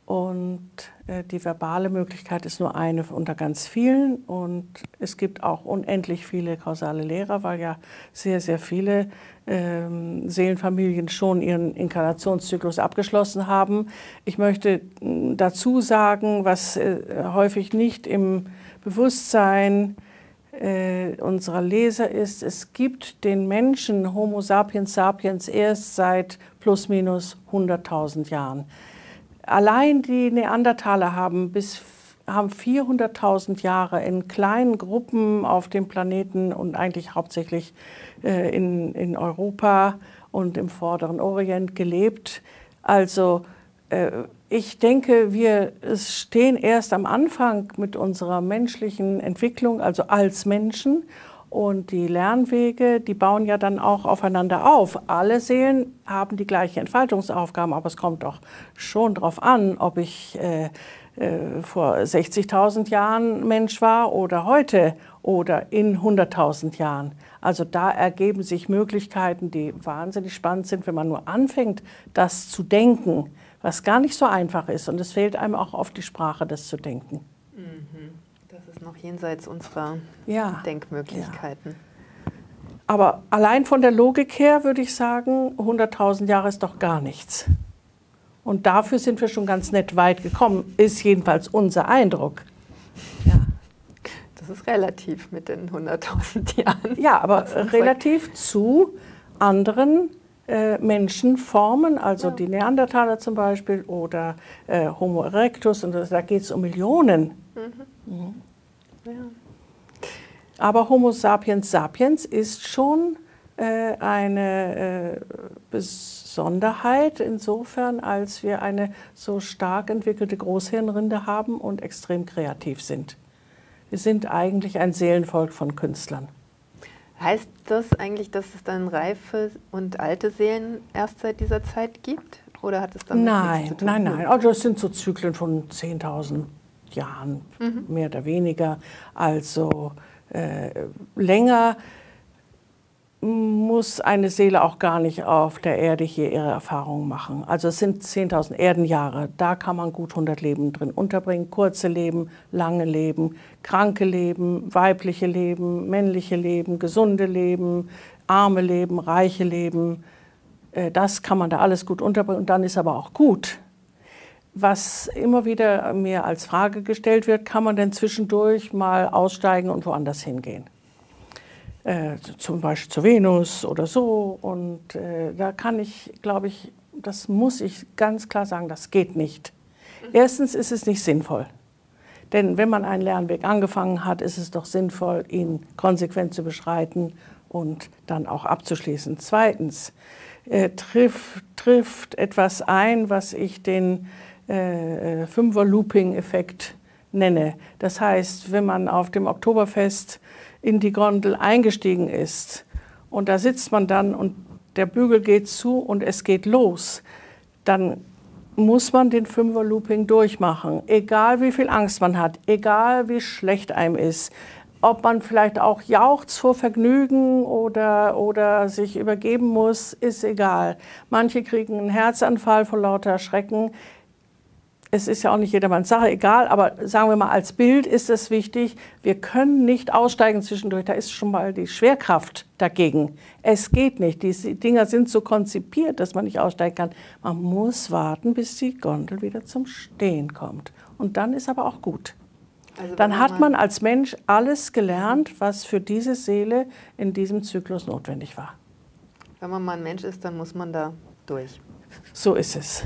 Und äh, die verbale Möglichkeit ist nur eine unter ganz vielen. Und es gibt auch unendlich viele kausale Lehrer, weil ja sehr, sehr viele ähm, Seelenfamilien schon ihren Inkarnationszyklus abgeschlossen haben. Ich möchte dazu sagen, was äh, häufig nicht im Bewusstsein äh, unserer Leser ist, es gibt den Menschen Homo sapiens sapiens erst seit plus minus hunderttausend Jahren. Allein die Neandertaler haben bis haben vierhunderttausend Jahre in kleinen Gruppen auf dem Planeten und eigentlich hauptsächlich äh, in, in Europa und im Vorderen Orient gelebt. Also äh, ich denke, wir stehen erst am Anfang mit unserer menschlichen Entwicklung, also als Menschen. Und die Lernwege, die bauen ja dann auch aufeinander auf. Alle Seelen haben die gleichen Entfaltungsaufgaben, aber es kommt doch schon darauf an, ob ich äh, äh, vor sechzigtausend Jahren Mensch war oder heute oder in hunderttausend Jahren. Also da ergeben sich Möglichkeiten, die wahnsinnig spannend sind, wenn man nur anfängt, das zu denken, was gar nicht so einfach ist. Und es fehlt einem auch oft die Sprache, das zu denken. Mhm. Das ist noch jenseits unserer ja. Denkmöglichkeiten. Ja. Aber allein von der Logik her würde ich sagen, hunderttausend Jahre ist doch gar nichts. Und dafür sind wir schon ganz nett weit gekommen, ist jedenfalls unser Eindruck. Ja. Das ist relativ mit den hunderttausend Jahren. Ja, aber relativ zu anderen äh, Menschenformen, also ja. die Neandertaler zum Beispiel oder äh, Homo erectus, und das, da geht es um Millionen. Mhm. Mhm. Ja. Aber Homo sapiens sapiens ist schon äh, eine äh, Besonderheit insofern, als wir eine so stark entwickelte Großhirnrinde haben und extrem kreativ sind. Wir sind eigentlich ein Seelenvolk von Künstlern. Heißt das eigentlich, dass es dann reife und alte Seelen erst seit dieser Zeit gibt? Oder hat es damit nein, nichts zu tun? Nein, nein, also es sind so Zyklen von zehntausend Jahren, mhm. mehr oder weniger. Also äh, länger muss eine Seele auch gar nicht auf der Erde hier ihre Erfahrungen machen. Also es sind zehntausend Erdenjahre, da kann man gut hundert Leben drin unterbringen. Kurze Leben, lange Leben, kranke Leben, weibliche Leben, männliche Leben, gesunde Leben, arme Leben, reiche Leben. Das kann man da alles gut unterbringen und dann ist aber auch gut. Was immer wieder mir als Frage gestellt wird, kann man denn zwischendurch mal aussteigen und woanders hingehen? Äh, zum Beispiel zur Venus oder so. Und äh, da kann ich, glaube ich, das muss ich ganz klar sagen, das geht nicht. Erstens ist es nicht sinnvoll. Denn wenn man einen Lernweg angefangen hat, ist es doch sinnvoll, ihn konsequent zu beschreiten und dann auch abzuschließen. Zweitens äh, trifft, trifft etwas ein, was ich den äh, Fünfer-Looping-Effekt nenne. Das heißt, wenn man auf dem Oktoberfest in die Gondel eingestiegen ist und da sitzt man dann und der Bügel geht zu und es geht los, dann muss man den Fünfer-Looping durchmachen, egal wie viel Angst man hat, egal wie schlecht einem ist, ob man vielleicht auch jauchzt vor Vergnügen oder, oder sich übergeben muss, ist egal. Manche kriegen einen Herzanfall vor lauter Schrecken. Es ist ja auch nicht jedermanns Sache, egal, aber sagen wir mal, als Bild ist es wichtig, wir können nicht aussteigen zwischendurch, da ist schon mal die Schwerkraft dagegen. Es geht nicht, die Dinger sind so konzipiert, dass man nicht aussteigen kann. Man muss warten, bis die Gondel wieder zum Stehen kommt. Und dann ist aber auch gut. Also dann hat man als Mensch alles gelernt, was für diese Seele in diesem Zyklus notwendig war. Wenn man mal ein Mensch ist, dann muss man da durch. So ist es.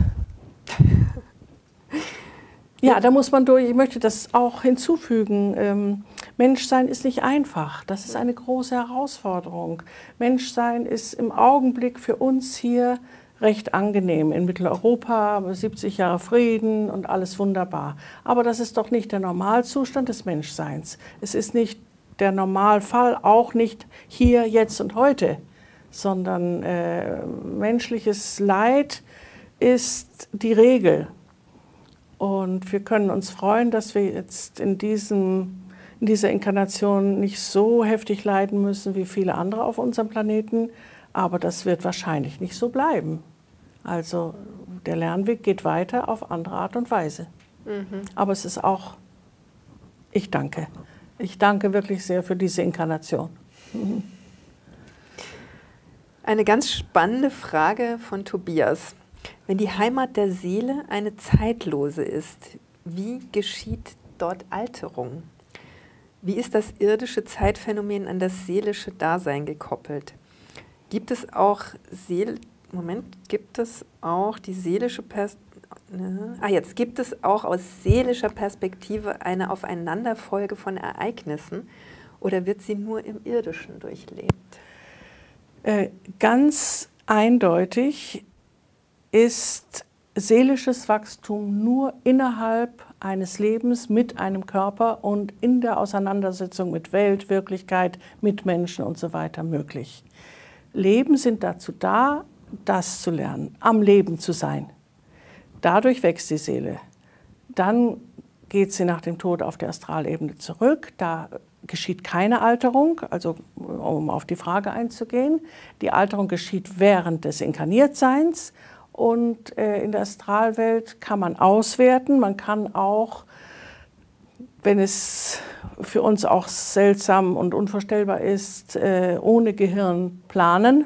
Ja, da muss man durch. Ich möchte das auch hinzufügen. Ähm, Menschsein ist nicht einfach. Das ist eine große Herausforderung. Menschsein ist im Augenblick für uns hier recht angenehm. In Mitteleuropa siebzig Jahre Frieden und alles wunderbar. Aber das ist doch nicht der Normalzustand des Menschseins. Es ist nicht der Normalfall, auch nicht hier, jetzt und heute, sondern äh, menschliches Leid ist die Regel. Und wir können uns freuen, dass wir jetzt in, diesem, in dieser Inkarnation nicht so heftig leiden müssen wie viele andere auf unserem Planeten. Aber das wird wahrscheinlich nicht so bleiben. Also der Lernweg geht weiter auf andere Art und Weise. Mhm. Aber es ist auch, ich danke. Ich danke wirklich sehr für diese Inkarnation. Mhm. Eine ganz spannende Frage von Tobias. Wenn die Heimat der Seele eine zeitlose ist, wie geschieht dort Alterung? Wie ist das irdische Zeitphänomen an das seelische Dasein gekoppelt? Gibt es auch Seel Moment, gibt es auch die seelische Pers ne? ah, jetzt gibt es auch aus seelischer Perspektive eine Aufeinanderfolge von Ereignissen oder wird sie nur im Irdischen durchlebt? Äh, ganz eindeutig ist seelisches Wachstum nur innerhalb eines Lebens mit einem Körper und in der Auseinandersetzung mit Welt, Wirklichkeit, mit Menschen und so weiter möglich. Leben sind dazu da, das zu lernen, am Leben zu sein. Dadurch wächst die Seele. Dann geht sie nach dem Tod auf die Astralebene zurück. Da geschieht keine Alterung, also um auf die Frage einzugehen. Die Alterung geschieht während des Inkarniertseins. Und äh, in der Astralwelt kann man auswerten, man kann auch, wenn es für uns auch seltsam und unvorstellbar ist, äh, ohne Gehirn planen.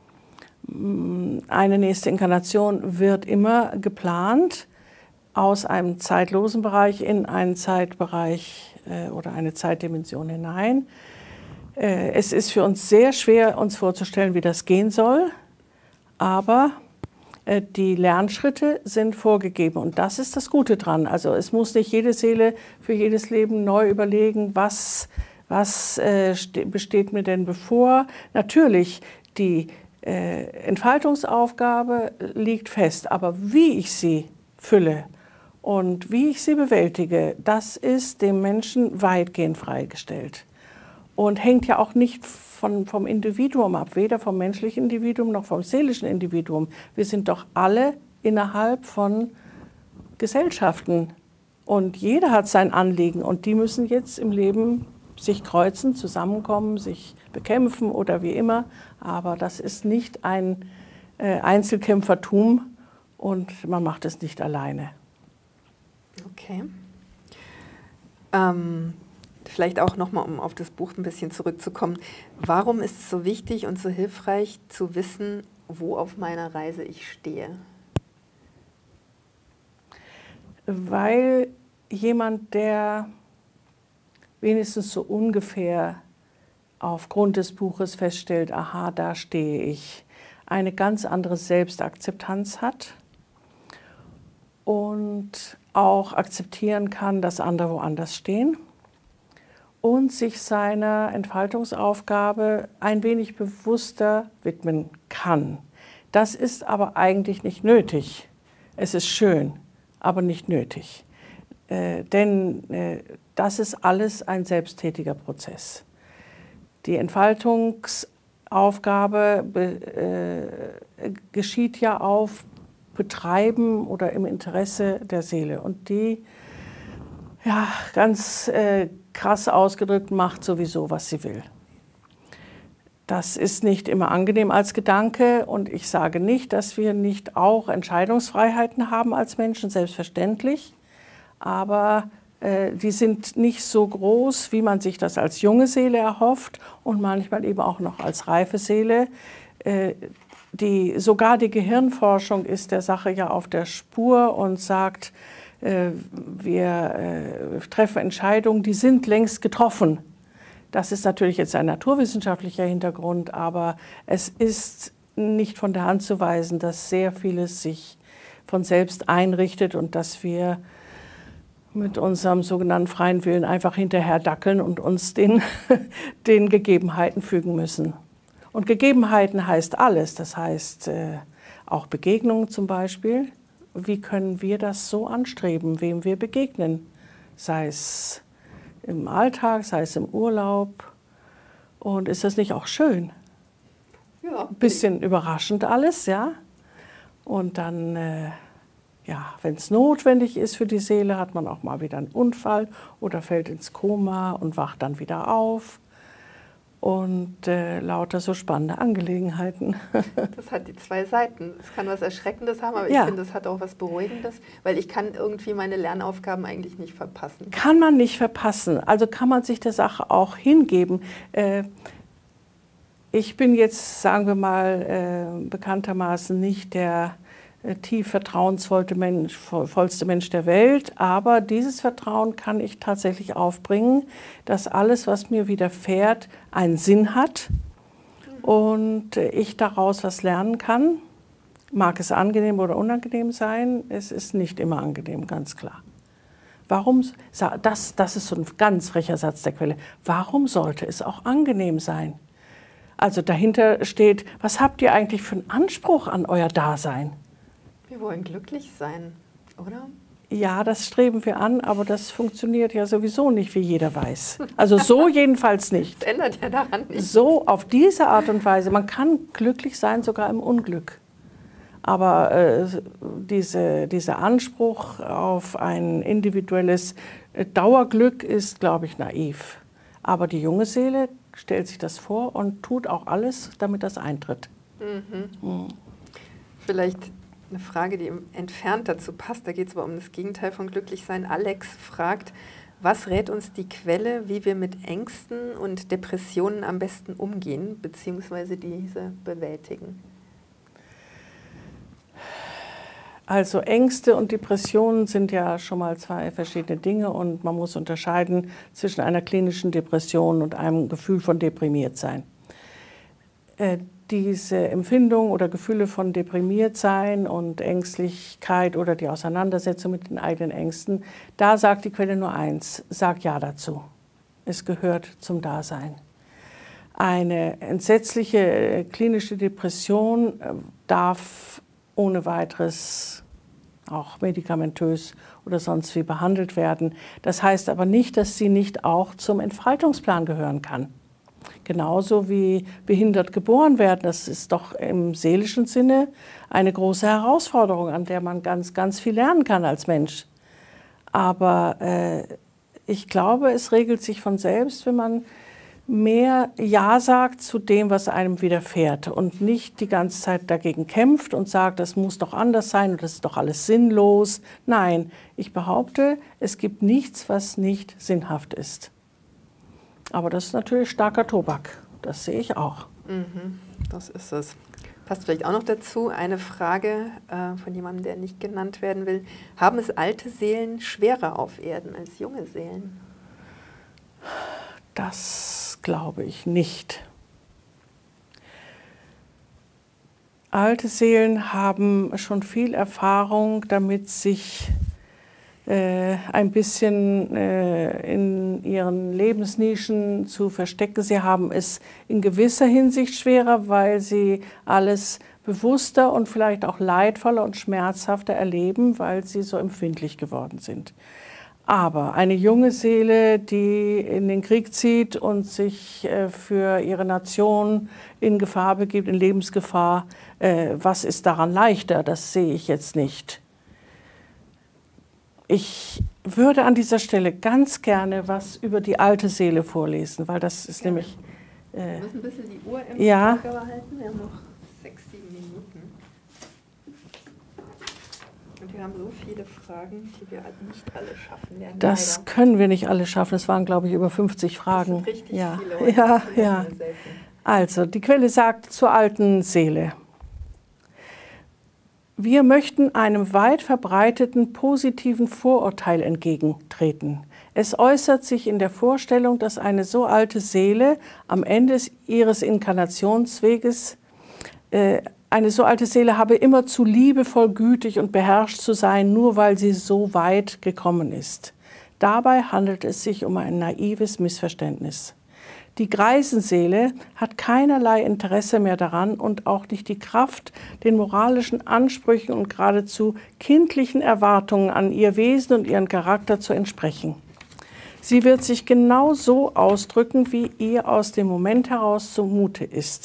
Eine nächste Inkarnation wird immer geplant aus einem zeitlosen Bereich in einen Zeitbereich äh, oder eine Zeitdimension hinein. Äh, es ist für uns sehr schwer, uns vorzustellen, wie das gehen soll, aber die Lernschritte sind vorgegeben und das ist das Gute dran. Also es muss nicht jede Seele für jedes Leben neu überlegen, was, was äh, besteht mir denn bevor. Natürlich, die äh, Entfaltungsaufgabe liegt fest, aber wie ich sie fülle und wie ich sie bewältige, das ist dem Menschen weitgehend freigestellt. Und hängt ja auch nicht von, vom Individuum ab, weder vom menschlichen Individuum noch vom seelischen Individuum. Wir sind doch alle innerhalb von Gesellschaften und jeder hat sein Anliegen und die müssen jetzt im Leben sich kreuzen, zusammenkommen, sich bekämpfen oder wie immer. Aber das ist nicht ein äh, Einzelkämpfertum und man macht es nicht alleine. Okay. Ähm Vielleicht auch nochmal, um auf das Buch ein bisschen zurückzukommen. Warum ist es so wichtig und so hilfreich zu wissen, wo auf meiner Reise ich stehe? Weil jemand, der wenigstens so ungefähr aufgrund des Buches feststellt, aha, da stehe ich, eine ganz andere Selbstakzeptanz hat und auch akzeptieren kann, dass andere woanders stehen. Und sich seiner Entfaltungsaufgabe ein wenig bewusster widmen kann. Das ist aber eigentlich nicht nötig. Es ist schön, aber nicht nötig. Äh, denn äh, das ist alles ein selbsttätiger Prozess. Die Entfaltungsaufgabe be, äh, geschieht ja auf Betreiben oder im Interesse der Seele. Und die, ja, ganz äh, krass ausgedrückt, macht sowieso, was sie will. Das ist nicht immer angenehm als Gedanke und ich sage nicht, dass wir nicht auch Entscheidungsfreiheiten haben als Menschen, selbstverständlich, aber äh, die sind nicht so groß, wie man sich das als junge Seele erhofft und manchmal eben auch noch als reife Seele. Äh, die, sogar die Gehirnforschung ist der Sache ja auf der Spur und sagt, wir äh, treffen Entscheidungen, die sind längst getroffen. Das ist natürlich jetzt ein naturwissenschaftlicher Hintergrund, aber es ist nicht von der Hand zu weisen, dass sehr vieles sich von selbst einrichtet und dass wir mit unserem sogenannten freien Willen einfach hinterher dackeln und uns den, den Gegebenheiten fügen müssen. Und Gegebenheiten heißt alles, das heißt äh, auch Begegnungen zum Beispiel. Wie können wir das so anstreben, wem wir begegnen? Sei es im Alltag, sei es im Urlaub. Und ist das nicht auch schön? Ja. Ein bisschen überraschend alles, ja. Und dann, äh, ja, wenn es notwendig ist für die Seele, hat man auch mal wieder einen Unfall oder fällt ins Koma und wacht dann wieder auf. und äh, lauter so spannende Angelegenheiten. Das hat die zwei Seiten. Es kann was Erschreckendes haben, aber Ja. ich finde, es hat auch was Beruhigendes, weil ich kann irgendwie meine Lernaufgaben eigentlich nicht verpassen. Kann man nicht verpassen, also kann man sich der Sache auch hingeben. Äh, ich bin jetzt, sagen wir mal, äh, bekanntermaßen nicht der äh, tief vertrauensvollste Mensch, vollste Mensch der Welt, aber dieses Vertrauen kann ich tatsächlich aufbringen, dass alles, was mir widerfährt, einen Sinn hat und äh, ich daraus was lernen kann. Mag es angenehm oder unangenehm sein, es ist nicht immer angenehm, ganz klar. Warum, das, das ist so ein ganz frecher Satz der Quelle, warum sollte es auch angenehm sein? Also dahinter steht, was habt ihr eigentlich für einen Anspruch an euer Dasein? Wir wollen glücklich sein, oder? Ja, das streben wir an, aber das funktioniert ja sowieso nicht, wie jeder weiß. Also so jedenfalls nicht. Das ändert ja daran nichts. So, auf diese Art und Weise. Man kann glücklich sein, sogar im Unglück. Aber äh, diese, dieser Anspruch auf ein individuelles äh, Dauerglück ist, glaube ich, naiv. Aber die junge Seele stellt sich das vor und tut auch alles, damit das eintritt. Mhm. Mhm. Vielleicht eine Frage, die entfernt dazu passt. Da geht es aber um das Gegenteil von Glücklichsein. Alex fragt, was rät uns die Quelle, wie wir mit Ängsten und Depressionen am besten umgehen, beziehungsweise diese bewältigen? Also Ängste und Depressionen sind ja schon mal zwei verschiedene Dinge und man muss unterscheiden zwischen einer klinischen Depression und einem Gefühl von Deprimiertsein. Äh, diese Empfindung oder Gefühle von Deprimiertsein und Ängstlichkeit oder die Auseinandersetzung mit den eigenen Ängsten, da sagt die Quelle nur eins, sag ja dazu. Es gehört zum Dasein. Eine entsetzliche äh, klinische Depression äh, darf ohne weiteres auch medikamentös oder sonst wie behandelt werden. Das heißt aber nicht, dass sie nicht auch zum Entfaltungsplan gehören kann. Genauso wie behindert geboren werden, das ist doch im seelischen Sinne eine große Herausforderung, an der man ganz, ganz viel lernen kann als Mensch. Aber äh, ich glaube, es regelt sich von selbst, wenn man mehr Ja sagt zu dem, was einem widerfährt und nicht die ganze Zeit dagegen kämpft und sagt, das muss doch anders sein und das ist doch alles sinnlos. Nein, ich behaupte, es gibt nichts, was nicht sinnhaft ist. Aber das ist natürlich starker Tobak, das sehe ich auch. Mhm, das ist es. Passt vielleicht auch noch dazu eine Frage äh, von jemandem, der nicht genannt werden will. Haben es alte Seelen schwerer auf Erden als junge Seelen? Das glaube ich nicht. Alte Seelen haben schon viel Erfahrung, damit sich äh, ein bisschen äh, in ihren Lebensnischen zu verstecken. Sie haben es in gewisser Hinsicht schwerer, weil sie alles bewusster und vielleicht auch leidvoller und schmerzhafter erleben, weil sie so empfindlich geworden sind. Aber eine junge Seele, die in den Krieg zieht und sich äh, für ihre Nation in Gefahr begibt, in Lebensgefahr, äh, was ist daran leichter? Das sehe ich jetzt nicht. Ich würde an dieser Stelle ganz gerne was über die alte Seele vorlesen, weil das ist Gerne. nämlich... Äh, Wir müssen ein bisschen die Uhr im ja. Auge behalten. Wir haben noch sechs, sieben Minuten. Und wir haben so viele Fragen, die wir nicht alle schaffen werden. Das leider. können wir nicht alle schaffen. Es waren, glaube ich, über fünfzig Fragen. Das sind richtig ja. viele. Heute. Ja, Das ja. ist selten. Also, die Quelle sagt zur alten Seele: Wir möchten einem weit verbreiteten positiven Vorurteil entgegentreten. Es äußert sich in der Vorstellung, dass eine so alte Seele am Ende ihres Inkarnationsweges äh, Eine so alte Seele habe immer zu liebevoll, gütig und beherrscht zu sein, nur weil sie so weit gekommen ist. Dabei handelt es sich um ein naives Missverständnis. Die Greisenseele hat keinerlei Interesse mehr daran und auch nicht die Kraft, den moralischen Ansprüchen und geradezu kindlichen Erwartungen an ihr Wesen und ihren Charakter zu entsprechen. Sie wird sich genau so ausdrücken, wie ihr aus dem Moment heraus zumute ist.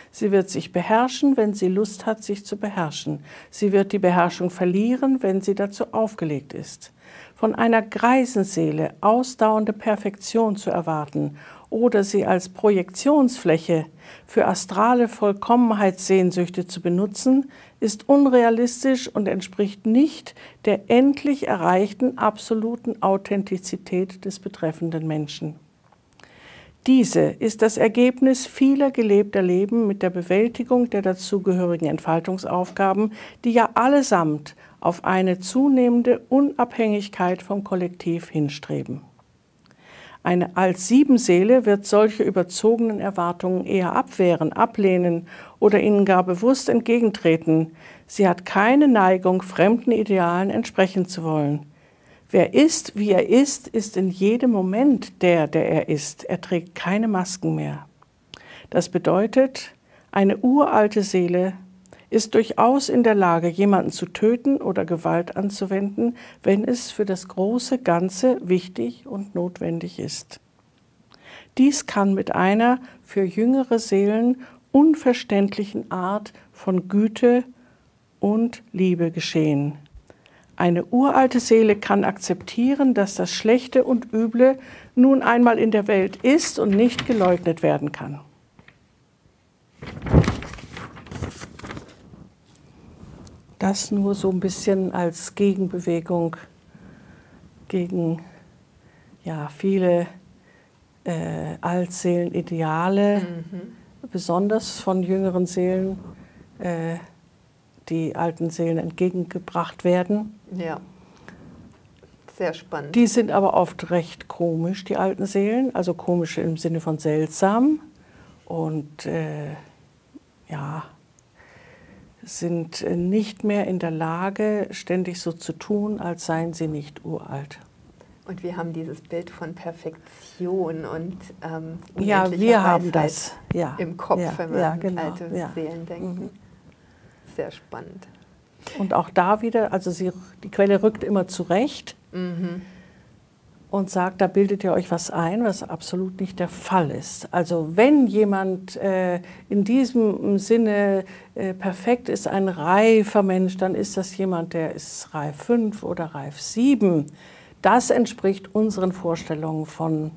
Sie wird sich beherrschen, wenn sie Lust hat, sich zu beherrschen. Sie wird die Beherrschung verlieren, wenn sie dazu aufgelegt ist. Von einer greisen Seele ausdauernde Perfektion zu erwarten oder sie als Projektionsfläche für astrale Vollkommenheitssehnsüchte zu benutzen, ist unrealistisch und entspricht nicht der endlich erreichten absoluten Authentizität des betreffenden Menschen. Diese ist das Ergebnis vieler gelebter Leben mit der Bewältigung der dazugehörigen Entfaltungsaufgaben, die ja allesamt auf eine zunehmende Unabhängigkeit vom Kollektiv hinstreben. Eine Alt-Sieben-Seele wird solche überzogenen Erwartungen eher abwehren, ablehnen oder ihnen gar bewusst entgegentreten. Sie hat keine Neigung, fremden Idealen entsprechen zu wollen. Wer ist, wie er ist, ist in jedem Moment der, der er ist. Er trägt keine Masken mehr. Das bedeutet, eine uralte Seele ist durchaus in der Lage, jemanden zu töten oder Gewalt anzuwenden, wenn es für das große Ganze wichtig und notwendig ist. Dies kann mit einer für jüngere Seelen unverständlichen Art von Güte und Liebe geschehen. Eine uralte Seele kann akzeptieren, dass das Schlechte und Üble nun einmal in der Welt ist und nicht geleugnet werden kann. Das nur so ein bisschen als Gegenbewegung gegen ja, viele äh, Altseelenideale, mhm. besonders von jüngeren Seelen, äh, die alten Seelen entgegengebracht werden. Ja, sehr spannend. Die sind aber oft recht komisch, die alten Seelen, also komisch im Sinne von seltsam und äh, ja, sind nicht mehr in der Lage, ständig so zu tun, als seien sie nicht uralt. Und wir haben dieses Bild von Perfektion und ähm, ja, wir haben das ja. im Kopf, ja, wenn wir ja, an genau, alte ja. Seelen denken. Mhm. Sehr spannend. Und auch da wieder, also sie, die Quelle rückt immer zurecht mhm. und sagt, da bildet ihr euch was ein, was absolut nicht der Fall ist. Also wenn jemand äh, in diesem Sinne äh, perfekt ist, ein reifer Mensch, dann ist das jemand, der ist reif fünf oder reif sieben. Das entspricht unseren Vorstellungen von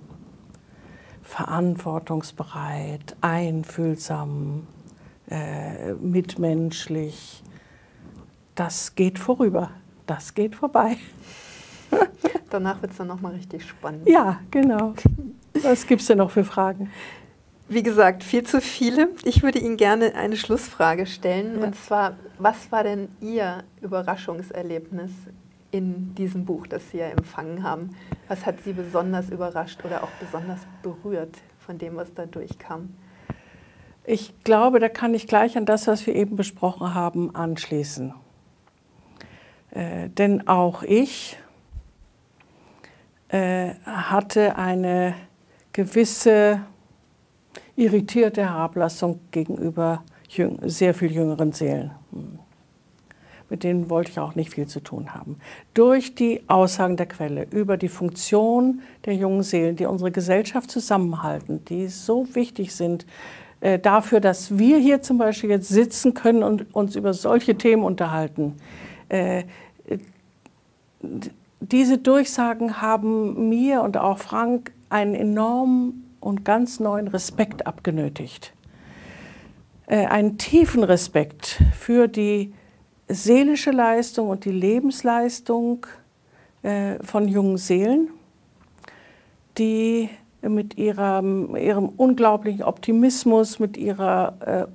verantwortungsbereit, einfühlsam, äh, mitmenschlich. Das geht vorüber, das geht vorbei. Danach wird es dann nochmal richtig spannend. Ja, genau. Was gibt es denn noch für Fragen? Wie gesagt, viel zu viele. Ich würde Ihnen gerne eine Schlussfrage stellen. Ja. Und zwar, was war denn Ihr Überraschungserlebnis in diesem Buch, das Sie ja empfangen haben? Was hat Sie besonders überrascht oder auch besonders berührt von dem, was da durchkam? Ich glaube, da kann ich gleich an das, was wir eben besprochen haben, anschließen. Äh, denn auch ich äh, hatte eine gewisse irritierte Herablassung gegenüber jüng sehr viel jüngeren Seelen. Hm. Mit denen wollte ich auch nicht viel zu tun haben. Durch die Aussagen der Quelle über die Funktion der jungen Seelen, die unsere Gesellschaft zusammenhalten, die so wichtig sind, äh, dafür, dass wir hier zum Beispiel jetzt sitzen können und uns über solche Themen unterhalten. Äh, diese Durchsagen haben mir und auch Frank einen enormen und ganz neuen Respekt abgenötigt. Äh, einen tiefen Respekt für die seelische Leistung und die Lebensleistung äh, von jungen Seelen, die mit ihrem, ihrem unglaublichen Optimismus, mit ihrer äh,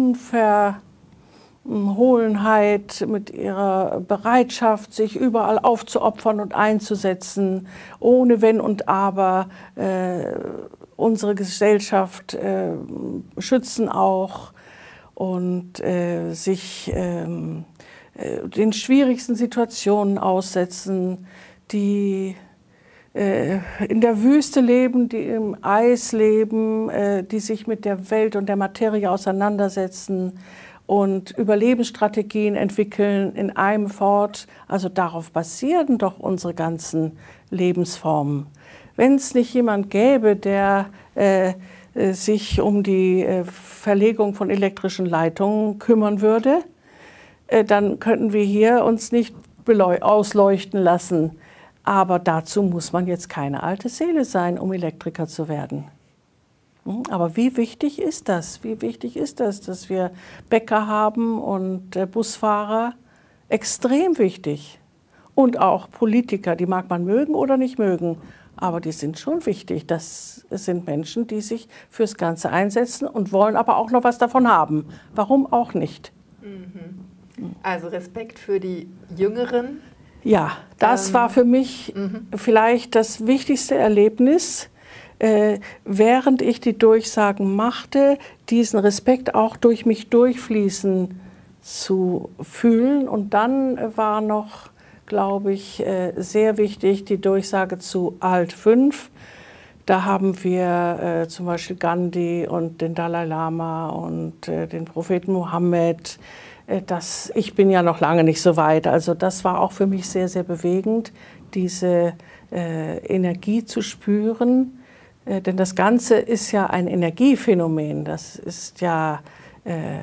Unverhohlenheit, mit ihrer Bereitschaft, sich überall aufzuopfern und einzusetzen, ohne Wenn und Aber, äh, unsere Gesellschaft äh, schützen auch und äh, sich äh, den schwierigsten Situationen aussetzen, die äh, in der Wüste leben, die im Eis leben, äh, die sich mit der Welt und der Materie auseinandersetzen und Überlebensstrategien entwickeln in einem fort. Also darauf basieren doch unsere ganzen Lebensformen. Wenn es nicht jemand gäbe, der äh, äh, sich um die äh, Verlegung von elektrischen Leitungen kümmern würde, äh, dann könnten wir hier uns nicht ausleuchten lassen. Aber dazu muss man jetzt keine alte Seele sein, um Elektriker zu werden. Aber wie wichtig ist das? Wie wichtig ist das, dass wir Bäcker haben und äh, Busfahrer? Extrem wichtig. Und auch Politiker, die mag man mögen oder nicht mögen, aber die sind schon wichtig. Das sind Menschen, die sich fürs Ganze einsetzen und wollen aber auch noch was davon haben. Warum auch nicht? Mhm. Also Respekt für die Jüngeren. Ja, das ähm, war für mich mhm. vielleicht das wichtigste Erlebnis, Äh, während ich die Durchsagen machte, diesen Respekt auch durch mich durchfließen zu fühlen. Und dann war noch, glaube ich, äh, sehr wichtig die Durchsage zu Alt fünf. Da haben wir äh, zum Beispiel Gandhi und den Dalai Lama und äh, den Propheten Mohammed. Äh, das, ich bin ja noch lange nicht so weit. Also das war auch für mich sehr, sehr bewegend, diese äh, Energie zu spüren. Äh, denn das Ganze ist ja ein Energiephänomen, das ist ja äh,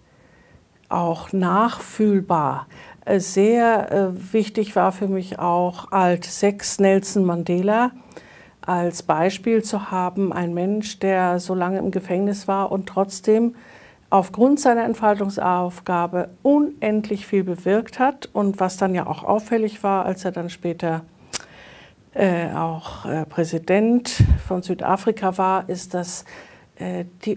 auch nachfühlbar. Äh, sehr äh, wichtig war für mich auch Alt sechs Nelson Mandela als Beispiel zu haben, ein Mensch, der so lange im Gefängnis war und trotzdem aufgrund seiner Entfaltungsaufgabe unendlich viel bewirkt hat. Und was dann ja auch auffällig war, als er dann später Äh, auch äh, Präsident von Südafrika war, ist, dass äh, die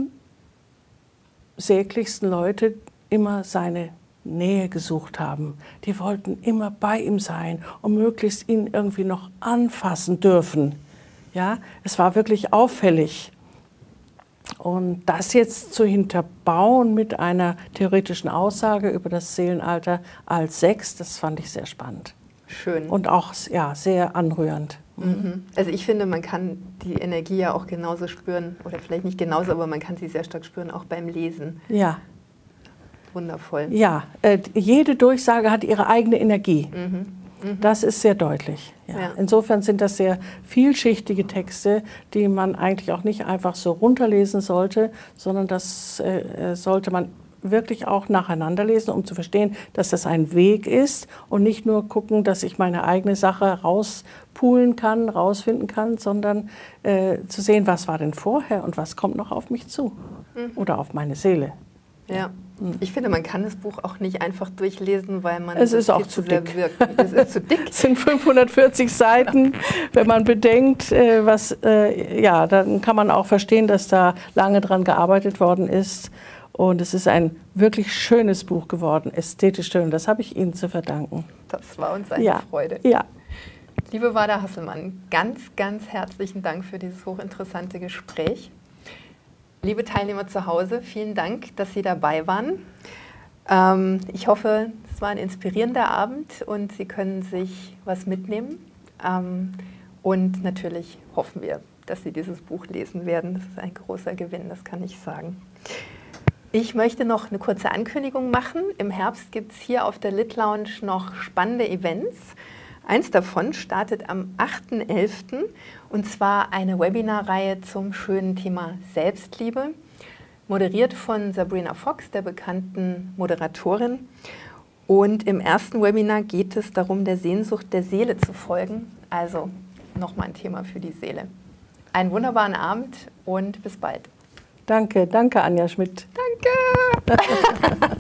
unsäglichsten Leute immer seine Nähe gesucht haben. Die wollten immer bei ihm sein und möglichst ihn irgendwie noch anfassen dürfen. Ja, es war wirklich auffällig. Und das jetzt zu hinterbauen mit einer theoretischen Aussage über das Seelenalter Alt sechs, das fand ich sehr spannend. Schön. Und auch ja, sehr anrührend. Mhm. Also ich finde, man kann die Energie ja auch genauso spüren, oder vielleicht nicht genauso, aber man kann sie sehr stark spüren, auch beim Lesen. Ja. Wundervoll. Ja, äh, jede Durchsage hat ihre eigene Energie. Mhm. Mhm. Das ist sehr deutlich. Ja. Ja. Insofern sind das sehr vielschichtige Texte, die man eigentlich auch nicht einfach so runterlesen sollte, sondern das äh, sollte man wirklich auch nacheinander lesen, um zu verstehen, dass das ein Weg ist und nicht nur gucken, dass ich meine eigene Sache rauspulen kann, rausfinden kann, sondern äh, zu sehen, was war denn vorher und was kommt noch auf mich zu mhm. oder auf meine Seele. Ja, mhm. Ich finde, man kann das Buch auch nicht einfach durchlesen, weil man es ist auch zu dick. Es ist zu dick. Es sind fünfhundertvierzig Seiten. Wenn man bedenkt, äh, was, äh, ja, dann kann man auch verstehen, dass da lange dran gearbeitet worden ist. Und es ist ein wirklich schönes Buch geworden, ästhetisch schön. Das habe ich Ihnen zu verdanken. Das war uns eine ja. Freude. Ja. Liebe Wada Hasselmann, ganz, ganz herzlichen Dank für dieses hochinteressante Gespräch. Liebe Teilnehmer zu Hause, vielen Dank, dass Sie dabei waren. Ähm, ich hoffe, es war ein inspirierender Abend und Sie können sich was mitnehmen. Ähm, und natürlich hoffen wir, dass Sie dieses Buch lesen werden. Das ist ein großer Gewinn, das kann ich sagen. Ich möchte noch eine kurze Ankündigung machen. Im Herbst gibt es hier auf der Lit Lounge noch spannende Events. Eins davon startet am achten elften und zwar eine Webinarreihe zum schönen Thema Selbstliebe, moderiert von Sabrina Fox, der bekannten Moderatorin. Und im ersten Webinar geht es darum, der Sehnsucht der Seele zu folgen. Also nochmal ein Thema für die Seele. Einen wunderbaren Abend und bis bald. Danke, danke Anja Schmidt. Danke!